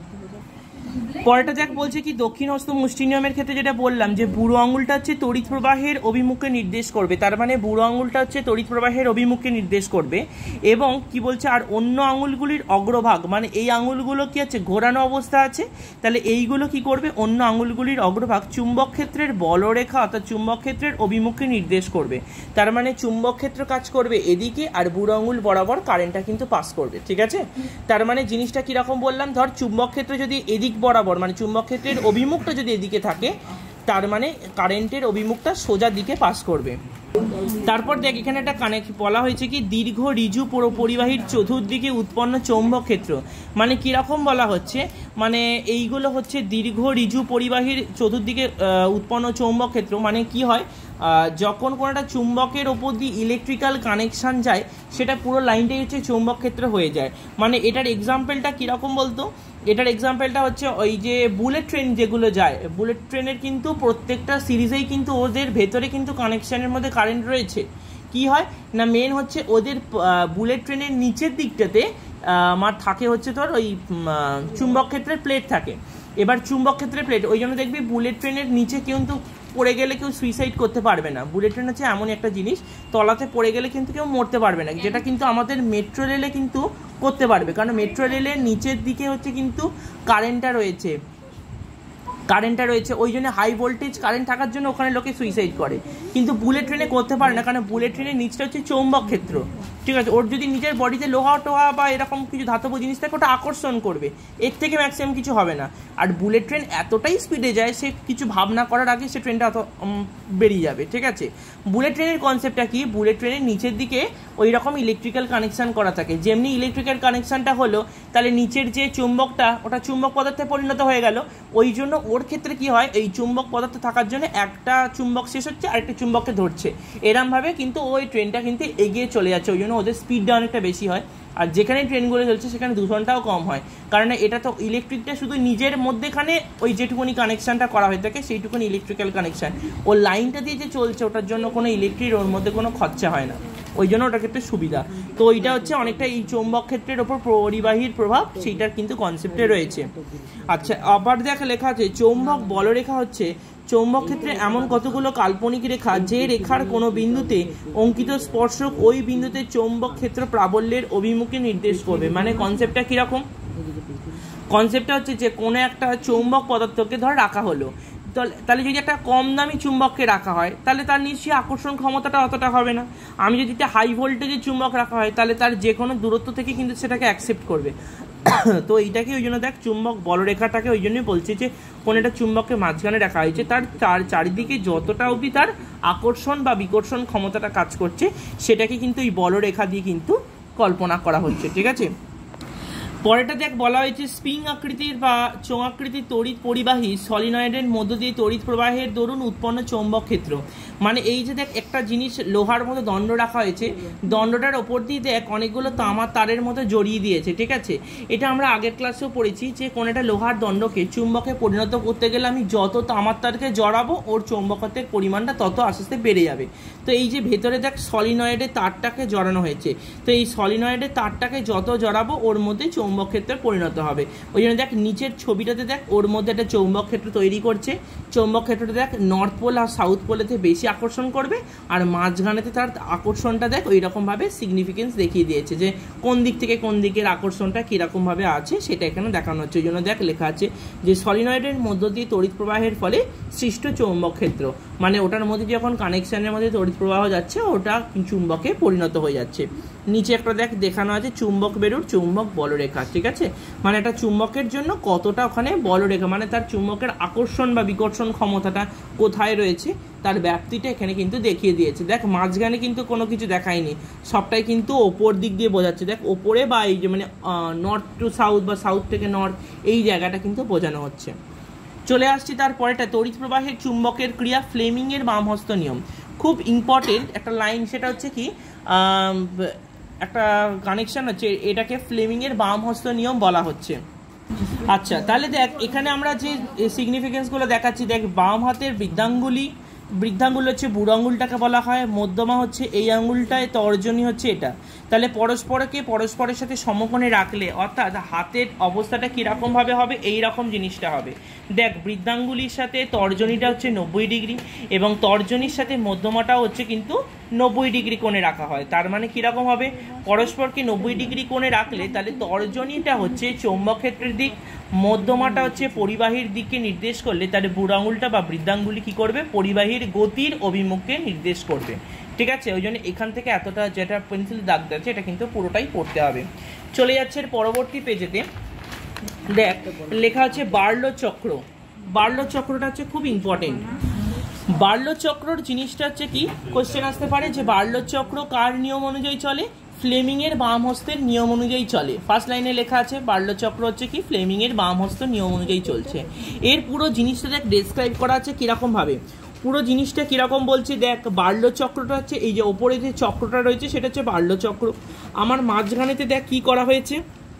পরেরটা দেখ বলছে কি, দক্ষিণ হস্ত মুষ্টি নিয়মের ক্ষেত্রে যেটা বললাম যে বুড়ো আঙুলটা হচ্ছে তড়িৎ প্রবাহের অভিমুখকে নির্দেশ করবে, তার মানে বুড়ো আঙুলটা হচ্ছে তড়িৎ প্রবাহের অভিমুখকে নির্দেশ করবে। এবং কি বলছে, আর অন্য আঙুলগুলির অগ্রভাগ মানে এই আঙুলগুলো কি আছে ঘোরানো অবস্থা আছে, তাহলে এইগুলো কি করবে, অন্য আঙুলগুলির অগ্রভাগ চুম্বক ক্ষেত্রের বলরেখা অর্থাৎ চুম্বক ক্ষেত্রের অভিমুখকে নির্দেশ করবে। তার মানে চুম্বক ক্ষেত্র কাজ করবে এদিকে, আর বুড়ো আঙুল বরাবর কারেন্টটা কিন্তু পাস করবে। ঠিক আছে, তার মানে জিনিসটা কিরকম বললাম, ধর চুম্বক ক্ষেত্র যদি এদিক বরাবর মানে চুম্বক ক্ষেত্রের অভিমুখটা যদি এদিকে থাকে, তার মানে কারেন্টের অভিমুখটা সোজা দিকে পাস করবে। তারপর দেখ এখানে একটা কানেক্ট বলা হয়েছে কি, দীর্ঘ ঋজু পরিবাহীর চতুর্দিকে উৎপন্ন চৌম্বক ক্ষেত্র, মানে কিরকম বলা হচ্ছে, মানে এইগুলো হচ্ছে দীর্ঘ ঋজু পরিবাহীর চতুর্দিকে উৎপন্ন চৌম্বক ক্ষেত্র। মানে কি হয়, যখন কোনো একটা চুম্বকের ওপর দিয়ে ইলেকট্রিক্যাল কানেকশান যায়, সেটা পুরো লাইনটাই হচ্ছে চৌম্বক ক্ষেত্র হয়ে যায়। মানে এটার এক্সাম্পলটা কীরকম বলতো, এটার এক্সাম্পলটা হচ্ছে ওই যে বুলেট ট্রেন যেগুলো যায়, বুলেট ট্রেনের কিন্তু প্রত্যেকটা সিরিজেই কিন্তু ওদের ভেতরে কিন্তু কানেকশানের মধ্যে কারেন্ট রয়েছে। কি হয় না, মেন হচ্ছে ওদের বুলেট ট্রেনের নিচের দিকটাতে আমার থাকে হচ্ছে তোর ওই চুম্বক ক্ষেত্রের প্লেট থাকে। এবার চুম্বক ক্ষেত্রের প্লেট, ওই জন্য দেখবি বুলেট ট্রেনের নিচে কিন্তু পড়ে গেলে কেউ সুইসাইড করতে পারবে না। বুলেট ট্রেন হচ্ছে এমন একটা জিনিস, তলাতে পড়ে গেলে কিন্তু কেউ মরতে পারবে না, যেটা কিন্তু আমাদের মেট্রো রেলে কিন্তু করতে পারবে, কারণ মেট্রো রেলের নিচের দিকে হচ্ছে কিন্তু কারেন্টটা রয়েছে কারেন্টটা রয়েছে ওই জন্য হাই ভোল্টেজ কারেন্ট থাকার জন্য ওখানে লোকে সুইসাইড করে। কিন্তু বুলেট ট্রেনে করতে পারে না, কারণ বুলেট ট্রেনের নিচটা হচ্ছে চৌম্বক ক্ষেত্র। ঠিক আছে, ওর যদি নিজের বডিতে লোহা টোহা বা এরকম কিছু ধাতব জিনিস থাকে, ওটা আকর্ষণ করবে, এর থেকে ম্যাক্সিমাম কিছু হবে না। আর বুলেট ট্রেন এতটাই স্পিডে যায়, সে কিছু ভাবনা করার আগে সে ট্রেনটা অত বেরিয়ে যাবে। ঠিক আছে, বুলেট ট্রেনের কনসেপ্টটা কি, বুলেট ট্রেনের নিচের দিকে ওই রকম ইলেকট্রিক্যাল কানেকশান করা থাকে। যেমনি ইলেকট্রিক্যাল কানেকশানটা হলো, তাহলে নিচের যে চুম্বকটা ওটা চুম্বক পদার্থে পরিণত হয়ে গেল। ওই জন্য ওর ক্ষেত্রে কি হয়, এই চুম্বক পদার্থ থাকার জন্য একটা চুম্বক শেষ হচ্ছে, আরেকটা চুম্বককে ধরছে, এরমভাবে কিন্তু ওই ট্রেনটা কিন্তু এগিয়ে চলে যাচ্ছে। ওই জন্য ওদের স্পিডটা অনেকটা বেশি হয়। আর যেখানে ট্রেনগুলো চলছে সেখানে দূষণটাও কম হয়, কারণ এটা তো ইলেকট্রিকটা শুধু নিজের মধ্যেখানে ওই যেটুকুনি কানেকশানটা করা হয়ে থাকে সেইটুকুনি ইলেকট্রিক্যাল কানেকশান, ও লাইনটা দিয়ে যে চলছে ওটার জন্য কোনো ইলেকট্রিক ওর মধ্যে কোনো খরচা হয় না, ওই জন্য ওটার ক্ষেত্রে সুবিধা। তো এইটা হচ্ছে অনেকটা এই চৌম্বক ক্ষেত্রের ওপর পরিবাহীর প্রভাব, সেইটার কিন্তু কনসেপ্টে রয়েছে। আচ্ছা, আবার দেখা লেখা আছে চৌম্বক বলরেখা হচ্ছে চৌম্বক ক্ষেত্রে এমন কতগুলো কাল্পনিক রেখা যে রেখার কোনো বিন্দুতে অঙ্কিত স্পর্শক ওই বিন্দুতে চৌম্বক ক্ষেত্র প্রাবল্যের অভিমুখে নির্দেশ করবে। মানে কনসেপ্টটা কীরকম, কনসেপ্টটা হচ্ছে যে কোনো একটা চৌম্বক পদার্থকে ধর রাখা হলো, তাহলে যদি একটা কম দামি চুম্বককে রাখা হয় তাহলে তার নিশ্চয়ই আকর্ষণ ক্ষমতাটা অতটা হবে না। আমি যদি একটা হাই ভোল্টেজের চুম্বক রাখা হয় তাহলে তার যে কোনো দূরত্ব থেকে কিন্তু সেটাকে অ্যাকসেপ্ট করবে। তো এইটাকে ওই জন্য দেখ চুম্বক বলরেখাটাকে ওই জন্যই বলছি যে কোনো একটা চুম্বককে মাঝখানে রাখা হয়েছে, তার চার চারিদিকে যতটা অবধি তার আকর্ষণ বা বিকর্ষণ ক্ষমতাটা কাজ করছে সেটাকে কিন্তু এই বলরেখা দিয়ে কিন্তু কল্পনা করা হচ্ছে। ঠিক আছে, পরেটা দেখ বলা হয়েছে স্প্রিং আকৃতির বা চোঙাকৃতির তড়িৎ পরিবাহী সলিনয়েডের মধ্য দিয়ে তড়িৎ প্রবাহের দরুন উৎপন্ন চৌম্বক ক্ষেত্র। মানে এই যে দেখ একটা জিনিস লোহার মতো দণ্ড রাখা হয়েছে, দণ্ডটার ওপর দিয়ে দেখ অনেকগুলো তামার তারের মতো জড়িয়ে দিয়েছে, ঠিক আছে। এটা আমরা আগের ক্লাসেও পড়েছি যে কোন একটা লোহার দণ্ডকে চুম্বকে পরিণত করতে গেলে আমি যত তামার তারকে জড়াবো ওর চৌম্বকত্বের পরিমাণটা তত আস্তে আস্তে বেড়ে যাবে। তো এই যে ভেতরে দেখ সলিনয়েডের তারটাকে জড়ানো হয়েছে, তো এই সলিনয়েডের তারটাকে যত জড়াবো ওর মধ্যে চৌম্বক ক্ষেত্রে পরিণত হবে। ওই জন্য দেখ নিচের ছবিটাতে দেখ ওর মধ্যে একটা চৌম্বক ক্ষেত্র তৈরি করছে। চৌম্বক ক্ষেত্রটা দেখ নর্থ পোল আর সাউথ পোলেতে বেশি আকর্ষণ করবে, আর মাঝখানেতে তার আকর্ষণটা দেখ ওই রকমভাবে সিগনিফিকেন্স দেখিয়ে দিয়েছে যে কোন দিক থেকে কোন দিকের আকর্ষণটা কীরকমভাবে আছে সেটা এখানে দেখানো হচ্ছে। ওই জন্য দেখ লেখা আছে যে সলিনয়েডের মধ্য দিয়ে তড়িৎ প্রবাহের ফলে সৃষ্ট চৌম্বক ক্ষেত্র, মানে ওটার মধ্যে যখন কানেকশানের মধ্যে তড়িৎ প্রবাহ যাচ্ছে ওটা চুম্বকে পরিণত হয়ে যাচ্ছে। নিচে একটা দেখ দেখানো আছে চুম্বক বেরুর চুম্বক বলরেখা, ঠিক আছে। মানে একটা চুম্বকের জন্য কতটা ওখানে বলরেখা, মানে তার চুম্বকের আকর্ষণ বা বিকর্ষণ ক্ষমতাটা কোথায় রয়েছে তার ব্যাপ্তিটা এখানে কিন্তু দেখিয়ে দিয়েছে। দেখ মাঝখানে কিন্তু কোনো কিছু দেখায়নি, সবটাই কিন্তু ওপর দিক দিয়ে বোঝাচ্ছে। দেখ ওপরে বা এই যে মানে নর্থ টু সাউথ বা সাউথ থেকে নর্থ এই জায়গাটা কিন্তু বোঝানো হচ্ছে। চলে আসছি তারপরেটা তড়িৎ প্রবাহের চুম্বকের ক্রিয়া ফ্লেমিংয়ের বামহস্ত নিয়ম। খুব ইম্পর্টেন্ট একটা লাইন, সেটা হচ্ছে কি একটা কানেকশন হচ্ছে, এটাকে ফ্লেমিংয়ের বামহস্ত নিয়ম বলা হচ্ছে। আচ্ছা তাহলে দেখ এখানে আমরা যে সিগনিফিকেন্সগুলো দেখাচ্ছি, দেখ বাম হাতের বৃদ্ধাঙ্গুলি, বৃদ্ধাঙ্গুল হচ্ছে বুড়ো আঙুলটাকে বলা হয়, মধ্যমা হচ্ছে এই আঙুলটায়, তর্জনী হচ্ছে এটা। তাহলে পরস্পরকে পরস্পরের সাথে সমকোণে রাখলে অর্থাৎ হাতের অবস্থাটা কীরকমভাবে হবে এই রকম জিনিসটা হবে। দেখ বৃদ্ধাঙ্গুলির সাথে তর্জনীটা হচ্ছে নব্বই ডিগ্রি এবং তর্জনীর সাথে মধ্যমাটাও হচ্ছে কিন্তু নব্বই ডিগ্রি কোণে রাখা হয়। তার মানে কীরকম হবে, পরস্পরকে নব্বই ডিগ্রি কোণে রাখলে তাহলে তর্জনীটা হচ্ছে চৌম্বক ক্ষেত্রের দিক, মধ্যমাটা হচ্ছে পরিবাহীর দিকে নির্দেশ করলে তাহলে বুড়ো আঙুলটা বা বৃদ্ধাঙ্গুলি কী করবে, পরিবাহীর গতির অভিমুখে নির্দেশ করবে, ঠিক আছে। ওই জন্য এখান থেকে এতটা যেটা পেন্সিল দাগ আছে এটা কিন্তু পুরোটাই পড়তে হবে। চলে যাচ্ছে পরবর্তী পেজেতে, দেখ লেখা আছে বার্লো চক্র। বার্লো চক্রটা হচ্ছে খুব ইম্পর্টেন্ট। বার্লো চক্রর জিনিসটা হচ্ছে কি, কোশ্চেন আসতে পারে যে বার্লো চক্র কার নিয়ম অনুযায়ী চলে, ফ্লেমিংয়ের বাম হস্তের নিয়ম অনুযায়ী চলে। ফার্স্ট লাইনে লেখা আছে বার্লো চক্র হচ্ছে কি ফ্লেমিংয়ের বাম হস্ত নিয়ম অনুযায়ী চলছে। এর পুরো জিনিসটা দেখ ডেসক্রাইব করা আছে কীরকমভাবে, পুরো জিনিসটা কীরকম বলছে দেখ। বার্লো চক্রটা হচ্ছে এই যে ওপরে যে চক্রটা রয়েছে সেটা হচ্ছে বার্লো চক্র। আমার মাঝখানেতে দেখ কী করা হয়েছে,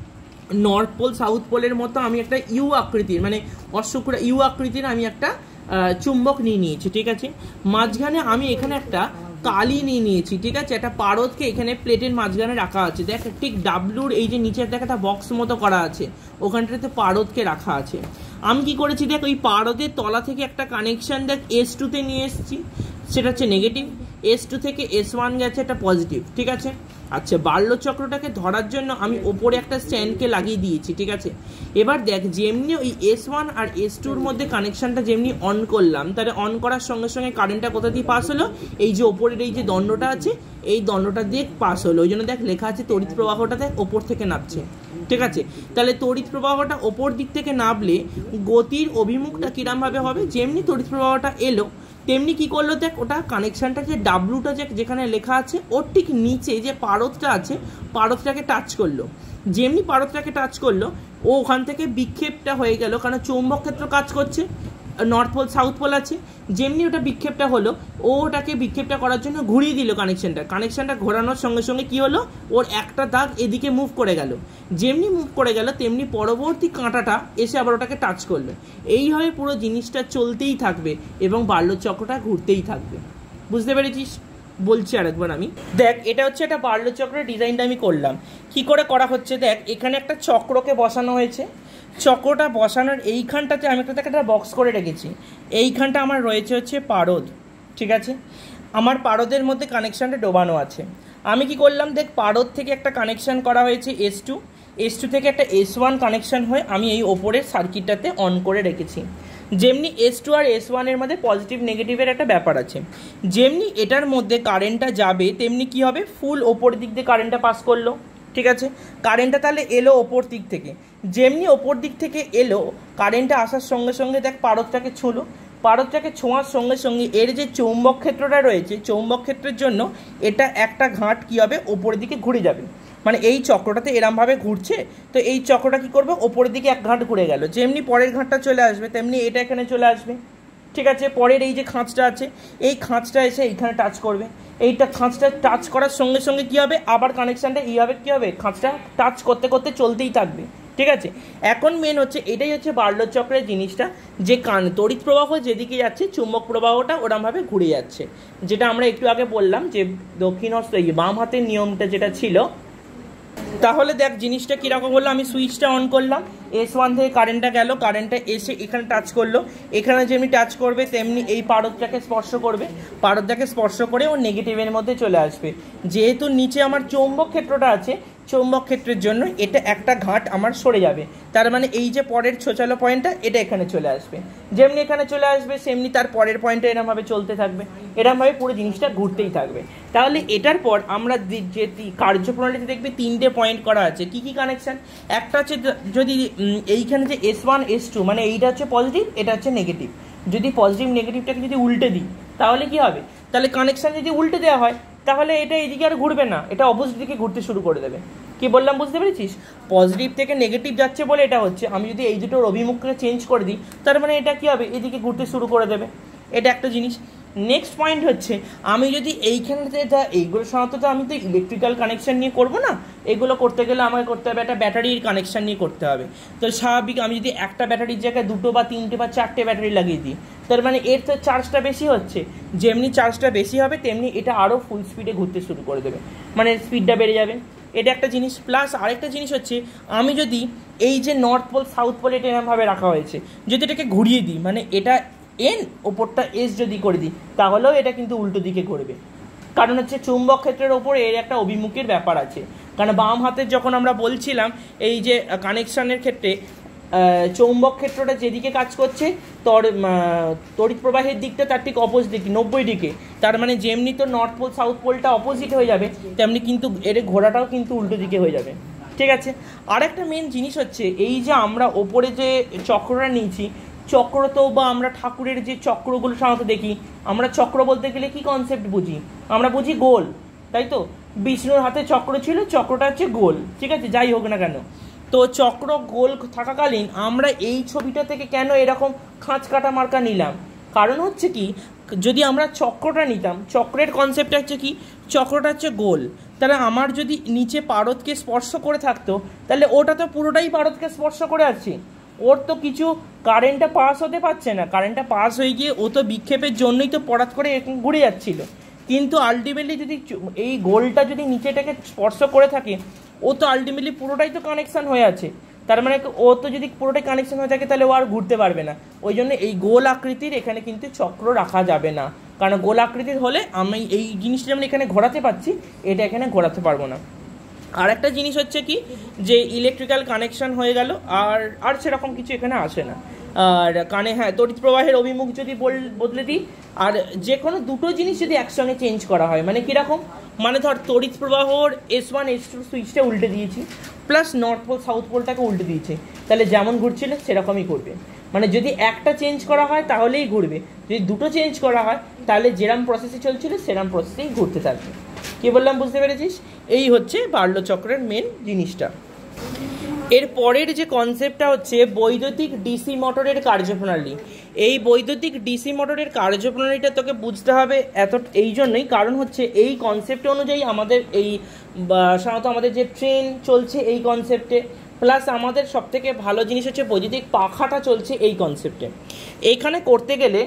নর্থ পোল সাউথ পোলের মতো আমি একটা ইউ আকৃতির মানে অশ্বক্ষুরা ইউ আকৃতির আমি একটা চুম্বক নিয়ে নিয়েছি, ঠিক আছে। মাঝখানে আমি এখানে একটা কালি নিয়ে নিয়েছি, ঠিক আছে। একটা পারদকে এখানে প্লেটের মাঝখানে রাখা আছে, দেখ ঠিক ডাব্লুর এই যে নিচের দেখ একটা বক্স মতো করা আছে, ওখানটাতে পারদকে রাখা আছে। আমি কি করেছি দেখ ওই পারদের তলা থেকে একটা কানেকশন দেখ এস টুতে নিয়ে এসেছি, সেটা হচ্ছে নেগেটিভ, এস টু থেকে এস ওয়ান গেছে একটা পজিটিভ, ঠিক আছে। আচ্ছা বার্লো চক্রটাকে ধরার জন্য আমি ওপরে একটা স্ট্যান্ডকে লাগিয়ে দিয়েছি, ঠিক আছে। এবার দেখ যেমনি ওই এস ওয়ান আর এস টুর মধ্যে কানেকশনটা যেমনি অন করলাম, তাহলে অন করার সঙ্গে সঙ্গে কারেন্টটা কোথা দিয়ে পাস হলো, এই যে ওপরের এই যে দণ্ডটা আছে এই দণ্ডটা দিয়ে পাস হলো। ওই জন্য দেখ লেখা আছে তড়িৎ প্রবাহটা দেখ ওপর থেকে নামছে, ঠিক আছে। তাহলে তড়িৎ প্রবাহটা ওপর দিক থেকে নামলে গতির অভিমুখটা কিরমভাবে হবে, যেমনি তড়িৎ প্রবাহটা এলো তেমনি কি করলো দেখ ওটা কানেকশনটা যে ডাব্লুটা যে যেখানে লেখা আছে ওর ঠিক নিচে যে পারদটা আছে পারদটাকে টাচ করলো। যেমনি পারদটাকে টাচ করলো ও ওখান থেকে বিক্ষেপটা হয়ে গেল, কারণ চৌম্বক ক্ষেত্র কাজ করছে, নর্থ পোল সাউথ পোল আছে। যেমনি ওটা বিক্ষেপটা হলো ও ওটাকে বিক্ষেপটা করার জন্য ঘুরিয়ে দিল কানেকশনটা। কানেকশনটা ঘোরানোর সঙ্গে সঙ্গে কি হলো, ওর একটা দাগ এদিকে মুভ করে গেল। যেমনি মুভ করে গেল তেমনি পরবর্তী কাঁটাটা এসে আবার ওটাকে টাচ করলো। এইভাবে পুরো জিনিসটা চলতেই থাকবে এবং বার্লো চক্রটা ঘুরতেই থাকবে। বুঝতে পেরেছিস? বলছি আরেকবার আমি, দেখ এটা হচ্ছে একটা বার্লো চক্রের ডিজাইনটা আমি করলাম। কি করে করা হচ্ছে দেখ, এখানে একটা চক্রকে বসানো হয়েছে, চক্রটা বসানোর এইখানটাতে আমি একটা একটা বক্স করে রেখেছি। এইখানটা আমার রয়েছে হচ্ছে পারদ, ঠিক আছে। আমার পারদের মধ্যে কানেকশানটা ডোবানো আছে। আমি কি করলাম দেখ, পারদ থেকে একটা কানেকশান করা হয়েছে এস টু, এস টু থেকে একটা এস ওয়ান কানেকশান হয়ে আমি এই ওপরের সার্কিটটাতে অন করে রেখেছি। যেমনি এস টু আর এস ওয়ানের মধ্যে পজিটিভ নেগেটিভের একটা ব্যাপার আছে, যেমনি এটার মধ্যে কারেন্টটা যাবে তেমনি কি হবে, ফুল ওপর দিক দিয়ে কারেন্টটা পাস করলো, ঠিক আছে। কারেন্টটা তাহলে এলো ওপর দিক থেকে, যেমনি ওপর দিক থেকে এলো কারেন্টটা আসার সঙ্গে সঙ্গে দেখ পারদটাকে ছুঁলো, পারদটাকে ছোঁয়ার সঙ্গে সঙ্গে এর যে চৌম্বক ক্ষেত্রটা রয়েছে চৌম্বক ক্ষেত্রের জন্য এটা একটা ঘাট কী হবে ওপরের দিকে ঘুরে যাবে। মানে এই চক্রটাতে এরমভাবে ঘুরছে, তো এই চক্রটা কী করবে, ওপরের দিকে এক ঘাট ঘুরে গেল, যেমনি পরের ঘাটটা চলে আসবে তেমনি এটা এখানে চলে আসবে, ঠিক আছে। পরের এই যে খাঁজটা আছে, এই খাঁজটা এসে এইখানে টাচ করবে, এইটা খাঁজটা টাচ করার সঙ্গে সঙ্গে কী হবে, আবার কানেকশানটা এইভাবে কী হবে, খাঁজটা টাচ করতে করতে চলতেই থাকবে, ঠিক আছে। এখন মেন হচ্ছে এটাই হচ্ছে বার্লো চক্রের জিনিসটা, যে কান তড়িৎ প্রবাহ যেদিকে যাচ্ছে চুম্বক প্রবাহটা ওরমভাবে ঘুরে যাচ্ছে, যেটা আমরা একটু আগে বললাম যে দক্ষিণ হস্ত এই বাম হাতের নিয়মটা যেটা ছিল। তাহলে দেখ জিনিসটা কীরকম হলো, আমি সুইচটা অন করলাম, এস ওয়ান থেকে কারেন্টটা গেল, কারেন্টটা এসে এখানে টাচ করলো, এখানে যেমনি টাচ করবে তেমনি এই পারদটাকে স্পর্শ করবে, পারদটাকে স্পর্শ করে ও নেগেটিভের মধ্যে চলে আসবে। যেহেতু নিচে আমার চৌম্বক ক্ষেত্রটা আছে, চৌম্বক ক্ষেত্রের জন্য এটা একটা ঘাট আমার সরে যাবে, তার মানে এই যে পরের ছোচালো পয়েন্টটা এটা এখানে চলে আসবে, যেমনি এখানে চলে আসবে সেমনি তার পরের পয়েন্টটা এরমভাবে চলতে থাকবে, এরমভাবে পুরো জিনিসটা ঘুরতেই থাকবে। তাহলে এটার পর আমরা যে কার্যপ্রণালীতে দেখবে তিনটে পয়েন্ট করা আছে, কি কি কানেকশান, একটা হচ্ছে যদি এইখানে যে এস ওয়ান এস টু মানে এইটা হচ্ছে পজিটিভ, এটা হচ্ছে নেগেটিভ, যদি পজিটিভ নেগেটিভটাকে যদি উল্টে দিই তাহলে কি হবে, তাহলে কানেকশান যদি উল্টে দেওয়া হয় তাহলে এটা এদিকে আর ঘুরবে না, এটা অপোজিট দিকে ঘুরতে শুরু করে দেবে। কি বললাম বুঝতে পেরেছিস, পজিটিভ থেকে নেগেটিভ যাচ্ছে বলে এটা হচ্ছে, আমি যদি এই দুটোর অভিমুখকে চেঞ্জ করে দিই তার মানে এটা কি হবে, এদিকে ঘুরতে শুরু করে দেবে, এটা একটা জিনিস। নেক্সট পয়েন্ট হচ্ছে আমি যদি এইখানে এটা এইগুলো সাধারণত তো আমি তো ইলেকট্রিক্যাল কানেকশান নিয়ে করবো না, এগুলো করতে গেলে আমাকে করতে হবে একটা ব্যাটারির কানেকশান নিয়ে করতে হবে। তো স্বাভাবিক আমি যদি একটা ব্যাটারির জায়গায় দুটো বা তিনটে বা চারটে ব্যাটারি লাগিয়ে দিই তার মানে এর তো চার্জটা বেশি হচ্ছে, যেমনি চার্জটা বেশি হবে তেমনি এটা আরও ফুল স্পিডে ঘুরতে শুরু করে দেবে, মানে স্পিডটা বেড়ে যাবে, এটা একটা জিনিস। প্লাস আরেকটা জিনিস হচ্ছে আমি যদি এই যে নর্থ পোল সাউথ পোল এটা এরমভাবে রাখা হয়েছে, যদি এটাকে ঘুরিয়ে দিই মানে এটা এন ওপরটা এস যদি করে দিই তাহলেও এটা কিন্তু উল্টো দিকে করবে, কারণ হচ্ছে চুম্বক ক্ষেত্রের ওপর এর একটা অভিমুখের ব্যাপার আছে। কারণ বাম হাতের যখন আমরা বলছিলাম এই যে কানেকশানের ক্ষেত্রে চৌম্বক ক্ষেত্রটা যেদিকে কাজ করছে তোর তড়িৎ প্রবাহের দিকটা তার ঠিক অপোজিট দিকে নব্বই দিকে, তার মানে যেমনি তো নর্থ পোল সাউথ পোলটা অপোজিট হয়ে যাবে তেমনি কিন্তু এর ঘোরাটাও কিন্তু উল্টো দিকে হয়ে যাবে, ঠিক আছে। আর একটা মেন জিনিস হচ্ছে এই যে আমরা ওপরে যে চক্রটা নিয়েছি, চক্র তো বা আমরা ঠাকুরের যে চক্রগুলো সাধারণত দেখি, আমরা চক্র বলতে গেলে কি কনসেপ্ট বুঝি, আমরা বুঝি গোল, তাই তো, বিষ্ণুর হাতে চক্র ছিল, চক্রটা হচ্ছে গোল, ঠিক আছে, যাই হোক না কেন। তো চক্র গোল থাকাকালীন আমরা এই ছবিটা থেকে কেন এরকম খাঁচ কাটা মার্কা নিলাম, কারণ হচ্ছে কি যদি আমরা চক্রটা নিতাম, চক্রের কনসেপ্টটা হচ্ছে কি চক্রটা হচ্ছে গোল, তাহলে আমার যদি নিচে পারদকে স্পর্শ করে থাকতো তাহলে ওটা তো পুরোটাই পারদকে স্পর্শ করে আছে, ওর তো কিছু কারেন্টটা পাস হতে পারছে না, কারেন্টটা পাস হয়ে গিয়ে ও তো বিক্ষেপের জন্যই তো পরাত করে ঘুরে যাচ্ছিল, কিন্তু আলটিমেটলি যদি এই গোলটা যদি নিচেটাকে স্পর্শ করে থাকে ও তো আলটিমেটলি পুরোটাই তো কানেকশান হয়ে আছে, তার মানে ও তো যদি পুরোটাই কানেকশান হয়ে থাকে তাহলে ও আর ঘুরতে পারবে না, ওই জন্য এই গোল আকৃতির এখানে কিন্তু চক্র রাখা যাবে না, কারণ গোল আকৃতির হলে আমি এই জিনিসটা যেমন এখানে ঘোরাতে পারছি এটা এখানে ঘোরাতে পারবো না। আর একটা জিনিস হচ্ছে কি যে ইলেকট্রিক্যাল কানেকশান হয়ে গেল আর আর সেরকম কিছু এখানে আসে না। আর কানে হ্যাঁ তড়িৎ প্রবাহের অভিমুখ যদি বদলে দিই আর যে কোনো দুটো জিনিস যদি একসঙ্গে চেঞ্জ করা হয় মানে কীরকম, মানে ধর তড়িৎ প্রবাহর এস ওয়ান এস টু সুইচটা উল্টে দিয়েছি প্লাস নর্থ পোল সাউথ পোলটাকে উল্টে দিয়েছি, তাহলে যেমন ঘুরছিল সেরকমই করবে, মানে যদি একটা চেঞ্জ করা হয় তাহলেই ঘুরবে, যদি দুটো চেঞ্জ করা হয় তাহলে যেরম প্রসেসে চলছিল সেরম প্রসেসেই ঘুরতে থাকবে। কী বললাম বুঝতে পেরেছিস, এই হচ্ছে বার্লো চক্রের মেন জিনিসটা। এর পরের যে কনসেপ্টটা হচ্ছে বৈদ্যুতিক ডিসি মোটরের কার্যপ্রণালী। এই বৈদ্যুতিক ডিসি মোটরের কার্যপ্রণালীটা তোকে বুঝতে হবে এত এই জন্যই, কারণ হচ্ছে এই কনসেপ্ট অনুযায়ী আমাদের এই সাধারণত আমাদের যে ট্রেন চলছে এই কনসেপ্টে, প্লাস আমাদের সবথেকে ভালো জিনিস হচ্ছে বৈদ্যুতিক পাখাটা চলছে এই কনসেপ্টে। এইখানে করতে গেলে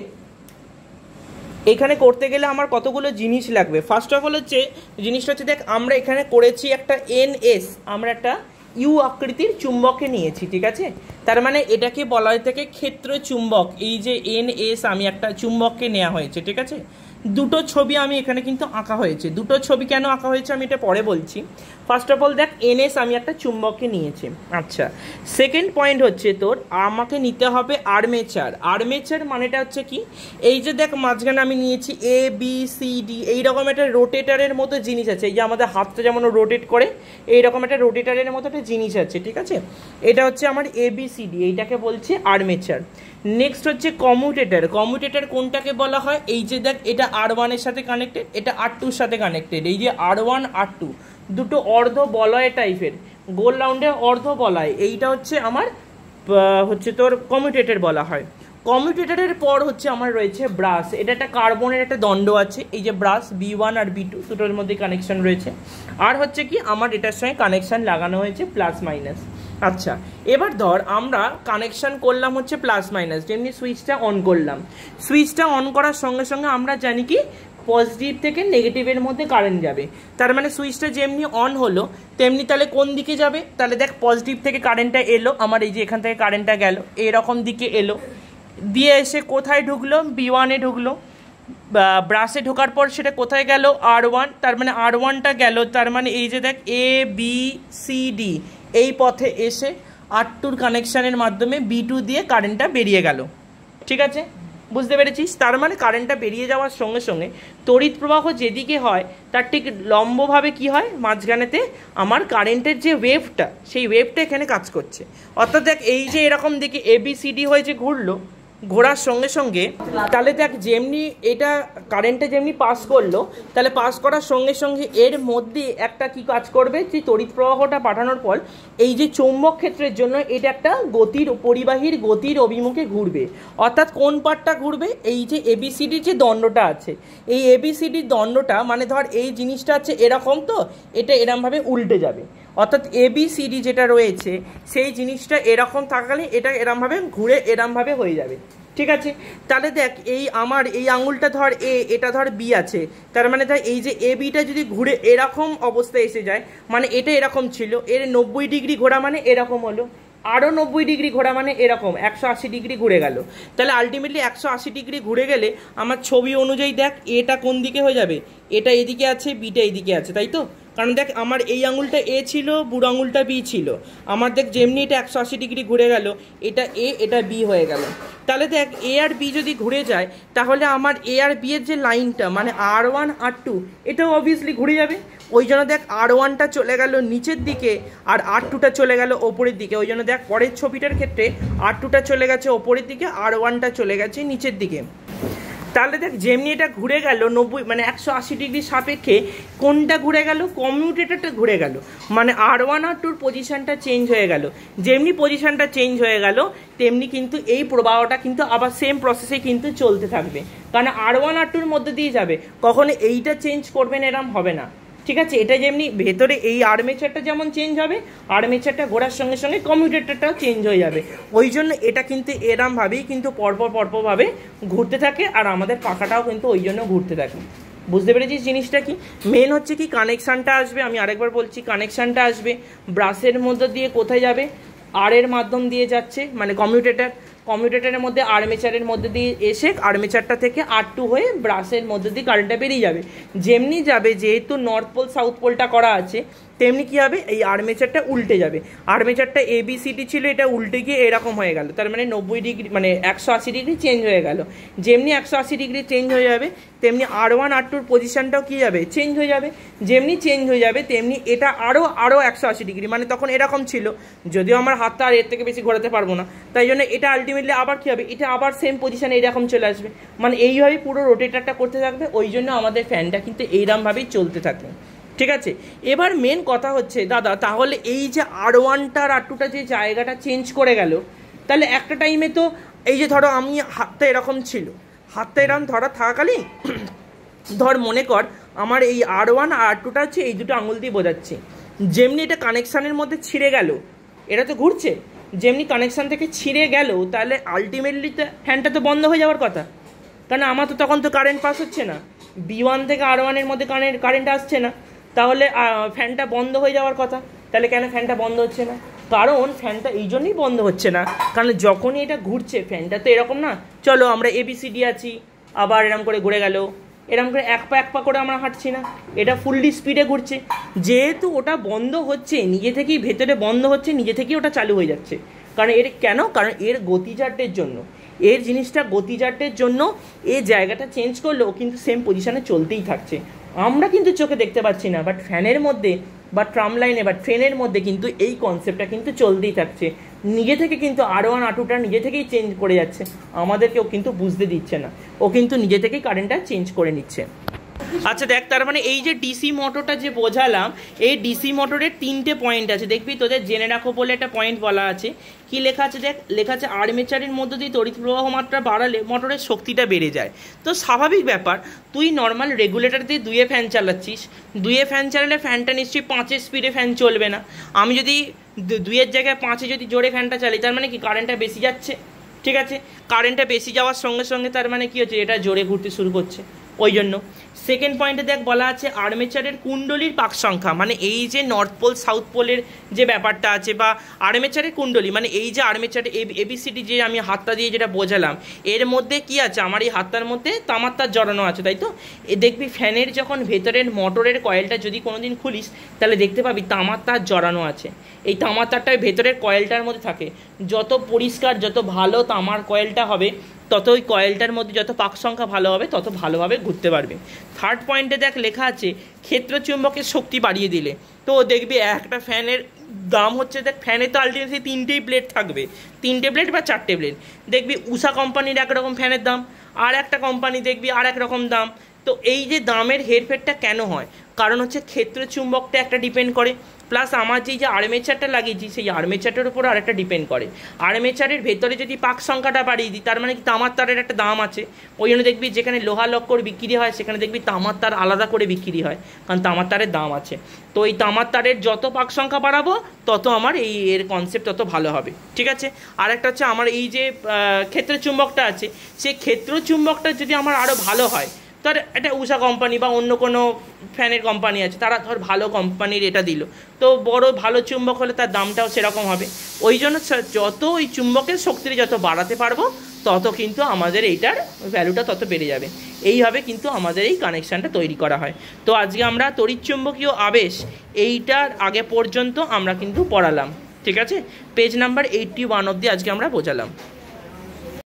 এখানে করতে গেলে আমার কতগুলো জিনিস লাগবে। ফার্স্ট অফ অল হচ্ছে জিনিসটা হচ্ছে দেখ আমরা এখানে করেছি একটা এন এস, আমরা একটা ইউ আকৃতির চুম্বককে নিয়েছি, ঠিক আছে, তার মানে এটাকে বলা হয়ে থাকে ক্ষেত্র চুম্বক। এই যে এন এস আমি একটা চুম্বককে নেওয়া হয়েছে, ঠিক আছে, দুটো ছবি আমি এখানে কিন্তু আঁকা হয়েছে, দুটো ছবি কেন আঁকা হয়েছে আমি এটা পরে বলছি। ফার্স্ট অফ অল দেখ এন এস আমি একটা চুম্বককে নিয়েছি, আচ্ছা। সেকেন্ড পয়েন্ট হচ্ছে তোর আমাকে নিতে হবে আর্মেচার। আর্মেচার মানেটা হচ্ছে কি, এই যে দেখ মাঝখানে আমি নিয়েছি এ বি সি ডি, এইরকম একটা রোটেটারের মতো জিনিস আছে, এই যে আমাদের হাতটা যেমন রোটেট করে এইরকম একটা রোটেটারের মতো একটা জিনিস আছে, ঠিক আছে, এটা হচ্ছে আমার এ বি সি ডি, এইটাকে বলছে আর্মেচার। নেক্সট হচ্ছে কমিউটেটার। কমিউটেটার কোনটাকে বলা হয়, এই যে দেখ এটা আর ওয়ানের সাথে কানেক্টেড, এটা আর টুর সাথে কানেক্টেড, এই যে আর ওয়ান আর টু দুটো অর্ধ বলয় টাইপের, গোল রাউন্ডে অর্ধ বলয়, এইটা হচ্ছে আমার হচ্ছে তোর কমিউটেটর বলা হয়। কমিউটেটরের পর হচ্ছে আমার রয়েছে ব্রাশ, এটা একটা কার্বনের একটা দণ্ড আছে, এই যে ব্রাশ বি ওয়ান আর বি টু দুটোর মধ্যে কানেকশন রয়েছে। আর হচ্ছে কি আমার এটার সঙ্গে কানেকশান লাগানো হয়েছে প্লাস মাইনাস। আচ্ছা, এবার ধর আমরা কানেকশান করলাম হচ্ছে প্লাস মাইনাস, যেমনি সুইচটা অন করলাম, সুইচটা অন করার সঙ্গে সঙ্গে আমরা জানি কি পজিটিভ থেকে নেগেটিভের মধ্যে কারেন্ট যাবে। তার মানে সুইচটা যেমনি অন হলো তেমনি তাহলে কোন দিকে যাবে, তাহলে দেখ পজিটিভ থেকে কারেন্টটা এলো, আমার এই যে এখান থেকে কারেন্টটা গেল এরকম দিকে এলো, দিয়ে এসে কোথায় ঢুকলো, বি ওয়ানে ঢুকলো, ব্রাশে ঢোকার পর সেটা কোথায় গেল, আর ওয়ান, তার মানে আর ওয়ানটা গেল, তার মানে এই যে দেখ এ বি সি ডি এই পথে এসে আর টুর কানেকশানের মাধ্যমে বি টু দিয়ে কারেন্টটা বেরিয়ে গেল। ঠিক আছে, বুঝতে পেরেছিস? তার মানে কারেন্টটা বেরিয়ে যাওয়ার সঙ্গে সঙ্গে তড়িৎ প্রবাহ যেদিকে হয় তার ঠিক লম্বভাবে কি হয়, মাঝখানেতে আমার কারেন্টের যে ওয়েভটা সেই ওয়েভটা এখানে কাজ করছে। অর্থাৎ দেখ এই যে এরকম দিকে এ বি সি ডি হয়ে যে ঘুরলো, ঘোরার সঙ্গে সঙ্গে তাহলে দেখ যেমনি এটা কারেন্টে যেমনি পাস করলো, তাহলে পাস করার সঙ্গে সঙ্গে এর মধ্যে একটা কি কাজ করবে, যে তড়িৎ প্রবাহটা পাঠানোর পর এই যে চৌম্বক ক্ষেত্রের জন্য এটা একটা গতির পরিবাহীর গতির অভিমুখে ঘুরবে। অর্থাৎ কোন পার্টটা ঘুরবে, এই যে এবিসিডির যে দণ্ডটা আছে, এই এবিসিডির দণ্ডটা মানে ধর এই জিনিসটা আছে এরকম, তো এটা এরমভাবে উল্টে যাবে। অর্থাৎ এবিসিডি যেটা রয়েছে সেই জিনিসটা এরকম থাকালে এটা এরমভাবে ঘুরে এরমভাবে হয়ে যাবে। ঠিক আছে, তাহলে দেখ এই আমার এই আঙুলটা ধর এ, এটা ধর বি আছে, তার মানে ধর এই যে এ বিটা যদি ঘুরে এরকম অবস্থায় এসে যায়, মানে এটা এরকম ছিল, এর নব্বই ডিগ্রি ঘোরা মানে এরকম হলো, আরও নব্বই ডিগ্রি ঘোরা মানে এরকম একশো আশি ডিগ্রি ঘুরে গেল। তাহলে আলটিমেটলি একশো আশি ডিগ্রি ঘুরে গেলে আমার ছবি অনুযায়ী দেখ এটা কোন দিকে হয়ে যাবে, এটা এদিকে আছে, বিটা এদিকে আছে, তাই তো? কারণ দেখ আমার এই আঙুলটা এ ছিল, বুড়ো আঙুলটা বি ছিল, আমার দেখ যেমনি এটা একশো আশি ডিগ্রি ঘুরে গেল, এটা এ এটা বি হয়ে গেল। তাহলে দেখ এ আর বি যদি ঘুরে যায় তাহলে আমার এ আর বি এর যে লাইনটা মানে আর ওয়ান আর টু এটাও অবভিয়াসলি ঘুরে যাবে। ওই জন্য দেখ আর ওয়ানটা চলে গেল নিচের দিকে আর আর টুটা চলে গেল ওপরের দিকে। ওই জন্য দেখ পরের ছবিটার ক্ষেত্রে আর টুটা চলে গেছে ওপরের দিকে, আর ওয়ানটা চলে গেছে নিচের দিকে। তাহলে দেখ যেমনি এটা ঘুরে গেল নব্বই মানে একশো আশি ডিগ্রি সাপেক্ষে কোনটা ঘুরে গেল, কমিউটেটরটা ঘুরে গেল, মানে আর ওয়ান আর টুর পজিশনটা চেঞ্জ হয়ে গেল। যেমনি পজিশনটা চেঞ্জ হয়ে গেল তেমনি কিন্তু এই প্রবাহটা কিন্তু আবার সেম প্রসেসে কিন্তু চলতে থাকবে, কারণ আর ওয়ান আর টুর মধ্যে দিয়ে যাবে, কখনো এইটা চেঞ্জ করবেন এরম হবে না। ঠিক আছে, এটা যেমনি ভেতরে এই আর্মেচারটা যেমন চেঞ্জ হবে, আর্মেচারটা ঘোরার সঙ্গে সঙ্গে কমিউটেটরটাও চেঞ্জ হয়ে যাবে। ওই জন্য এটা কিন্তু এরমভাবেই কিন্তু পরপর পরপরভাবে ঘুরতে থাকে, আর আমাদের পাখাটাও কিন্তু ওই জন্য ঘুরতে থাকে। বুঝতে পেরেছিস জিনিসটা কি? মেন হচ্ছে কি কানেকশানটা আসবে, আমি আরেকবার বলছি কানেকশানটা আসবে ব্রাশের মধ্যে দিয়ে কোথায় যাবে, আর এর মাধ্যম দিয়ে যাচ্ছে মানে কমিউটেটর, কমিউটেটরের মধ্যে আর্মেচারের মধ্যে দিয়ে এসে আর্মেচারটা থেকে আর টু হয়ে ব্রাশের মধ্যে দিয়ে কারেন্টটা বেরিয়ে যাবে। যেমনি যাবে, যেহেতু নর্থ পোল সাউথ পোলটা করা আছে, তেমনি কী হবে এই আর্মেচারটা উল্টে যাবে। আর্মেচারটা এ বি সি ডি ছিল, এটা উল্টে গিয়ে এরকম হয়ে গেল, তার মানে নব্বই ডিগ্রি মানে একশো আশি ডিগ্রি চেঞ্জ হয়ে গেল। যেমনি একশো আশি ডিগ্রি চেঞ্জ হয়ে যাবে তেমনি আর ওয়ান আর টুর পজিশনটাও কী যাবে, চেঞ্জ হয়ে যাবে। যেমনি চেঞ্জ হয়ে যাবে তেমনি এটা আরও আরও একশো আশি ডিগ্রি মানে তখন এরকম ছিল, যদিও আমার হাতটা আর এর থেকে বেশি ঘোরাতে পারবো না, তাই জন্য এটা আলটিমেটলি আবার কী হবে, এটা আবার সেম পজিশনে এইরকম চলে আসবে, মানে এইভাবেই পুরো রোটেটারটা করতে থাকবে। ওই জন্য আমাদের ফ্যানটা কিন্তু এইরকমভাবেই চলতে থাকে। ঠিক আছে, এবার মেন কথা হচ্ছে দাদা, তাহলে এই যে আর ওয়ানটার আর টুটা যে জায়গাটা চেঞ্জ করে গেল, তাহলে একটা টাইমে তো এই যে ধরো আমি হাতটা এরকম ছিল, হাতটা এরকম ধরা থাকাকালীন ধর মনে কর আমার এই আর ওয়ান আর আর টুটা হচ্ছে এই দুটো আঙুল দিয়ে বোঝাচ্ছে, যেমনি এটা কানেকশানের মধ্যে ছিঁড়ে গেল, এটা তো ঘুরছে, যেমনি কানেকশান থেকে ছিঁড়ে গেল তাহলে আলটিমেটলি তো ফ্যানটা তো বন্ধ হয়ে যাওয়ার কথা, কারণ আমার তো তখন তো কারেন্ট পাস হচ্ছে না, বি ওয়ান থেকে আর ওয়ানের মধ্যে কারেন্ট কারেন্ট আসছে না, তাহলে ফ্যানটা বন্ধ হয়ে যাওয়ার কথা। তাহলে কেন ফ্যানটা বন্ধ হচ্ছে না? কারণ ফ্যানটা এই জন্যই বন্ধ হচ্ছে না, কারণ যখনই এটা ঘুরছে ফ্যানটা তো এরকম না, চলো আমরা এবিসিডি আছি আবার এরম করে ঘুরে গেল, এরম করে এক পা এক পা করে আমরা হাঁটছি না, এটা ফুললি স্পিডে ঘুরছে। যেহেতু ওটা বন্ধ হচ্ছে নিজে থেকেই, ভেতরে বন্ধ হচ্ছে নিজে থেকেই, ওটা চালু হয়ে যাচ্ছে। কারণ এর কেন, কারণ এর গতিজাড্যের জন্য, এর জিনিসটা গতিজাড্যের জন্য এই জায়গাটা চেঞ্জ করলেও কিন্তু সেম পজিশনে চলতেই থাকছে। আমরা কিন্তু চোখে দেখতে পাচ্ছি না, বাট ফ্যানের মধ্যে বা ট্রাম লাইনে বা ট্রেনের মধ্যে কিন্তু এই কনসেপ্টটা কিন্তু চলতেই থাকছে, নিজে থেকে কিন্তু আর ওয়ান আর টুটা নিজে থেকেই চেঞ্জ করে যাচ্ছে, আমাদেরকেও কিন্তু বুঝতে দিচ্ছে না, ও কিন্তু নিজে থেকেই কারেন্টটা চেঞ্জ করে নিচ্ছে। আচ্ছা দেখ, তার মানে এই যে ডিসি মোটরটা যে বোঝালাম, এই ডিসি মোটরের তিনটে পয়েন্ট আছে, দেখবি তোদের জেনে রাখো বলে একটা পয়েন্ট বলা আছে। কি লেখা আছে দেখ, লেখা আছে আর্মেচারের মধ্যে দিয়ে তড়িৎ প্রবাহ মাত্রা বাড়ালে মোটরের শক্তিটা বেড়ে যায়। তো স্বাভাবিক ব্যাপার, তুই নর্মাল রেগুলেটর দিয়ে দুয়ে ফ্যান চালাচ্ছিস, দুয়ে ফ্যান চালালে ফ্যানটা নিশ্চয়ই পাঁচের স্পিডে ফ্যান চলবে না। আমি যদি দুইয়ের জায়গায় পাঁচে যদি জোরে ফ্যানটা চালাই, তার মানে কি কারেন্টটা বেশি যাচ্ছে, ঠিক আছে? কারেন্টটা বেশি যাওয়ার সঙ্গে সঙ্গে তার মানে কি হচ্ছে, এটা জোরে ঘুরতে শুরু করছে, ওই জন্য। সেকেন্ড পয়েন্টে দেখ বলা আছে আর্মেচারের কুণ্ডলীর পাক সংখ্যা, মানে এই যে নর্থ পোল সাউথ পোলের যে ব্যাপারটা আছে, বা আর্মেচারের কুণ্ডলী মানে এই যে আর্মেচারের এবিসিডি যে আমি হাতটা দিয়ে যেটা বোঝালাম, এর মধ্যে কি আছে, আমার এই হাতটার মধ্যে তামার তার জড়ানো আছে, তাই তো? এ দেখবি ফ্যানের যখন ভেতরের মোটরের কয়েলটা যদি কোনোদিন খুলিস, তাহলে দেখতে পাবি তামার তার জড়ানো আছে। এই তামার তারটাই ভেতরের কয়েলটার মধ্যে থাকে। যত পরিষ্কার যত ভালো তামার কয়েলটা হবে, তত ওই কয়েলটার মধ্যে যত পাক সংখ্যা ভালো হবে, তত ভালোভাবে ঘুরতে পারবে। থার্ড পয়েন্টে দেখ লেখা আছে ক্ষেত্র চুম্বকের শক্তি বাড়িয়ে দিলে। তো দেখবি একটা ফ্যানের দাম হচ্ছে, দেখ ফ্যানে তো আলটিমেটলি তিনটেই প্লেট থাকবে, তিনটে প্লেট বা চারটে প্লেট। দেখবি উষা কোম্পানির একরকম ফ্যানের দাম, আর একটা কোম্পানি দেখবি আর এক রকম দাম। তো এই যে দামের হেরফেরটা কেন হয়, কারণ হচ্ছে ক্ষেত্র চুম্বকটা একটা ডিপেন্ড করে, প্লাস আমার যেই যে আর্মেচারটা লাগিয়েছি সেই আর্মেচারটার উপর আরেকটা ডিপেন্ড করে। আর্মেচারের ভেতরে যদি পাক সংখ্যাটা বাড়িয়ে দিই, তার মানে কি তামার তারের একটা দাম আছে, ওই জন্য দেখবি যেখানে লোহা লক্কর বিক্রি হয় সেখানে দেখবি তামার তার আলাদা করে বিক্রি হয়, কারণ তামার তারের দাম আছে। তো এই তামার তারের যত পাক সংখ্যা বাড়াবো, তত আমার এই এর কনসেপ্ট তত ভালো হবে, ঠিক আছে? আর একটা হচ্ছে আমার এই যে ক্ষেত্র চুম্বকটা আছে, সেই ক্ষেত্র চুম্বকটা যদি আমার আরও ভালো হয়, ধর একটা উষা কোম্পানি বা অন্য কোনো ফ্যানের কোম্পানি আছে, তারা ধর ভালো কোম্পানির এটা দিল, তো বড় ভালো চুম্বক হলে তার দামটাও সেরকম হবে। ওই জন্য যত ওই চুম্বকের শক্তিটা যত বাড়াতে পারবো, তত কিন্তু আমাদের এইটার ভ্যালুটা তত বেড়ে যাবে। এইভাবে কিন্তু আমাদের এই কানেকশানটা তৈরি করা হয়। তো আজকে আমরা তড়িৎচুম্বকীয় আবেশ এইটার আগে পর্যন্ত আমরা কিন্তু পড়ালাম, ঠিক আছে? পেজ নাম্বার এইটটি ওয়ান অবধি আজকে আমরা বোঝালাম।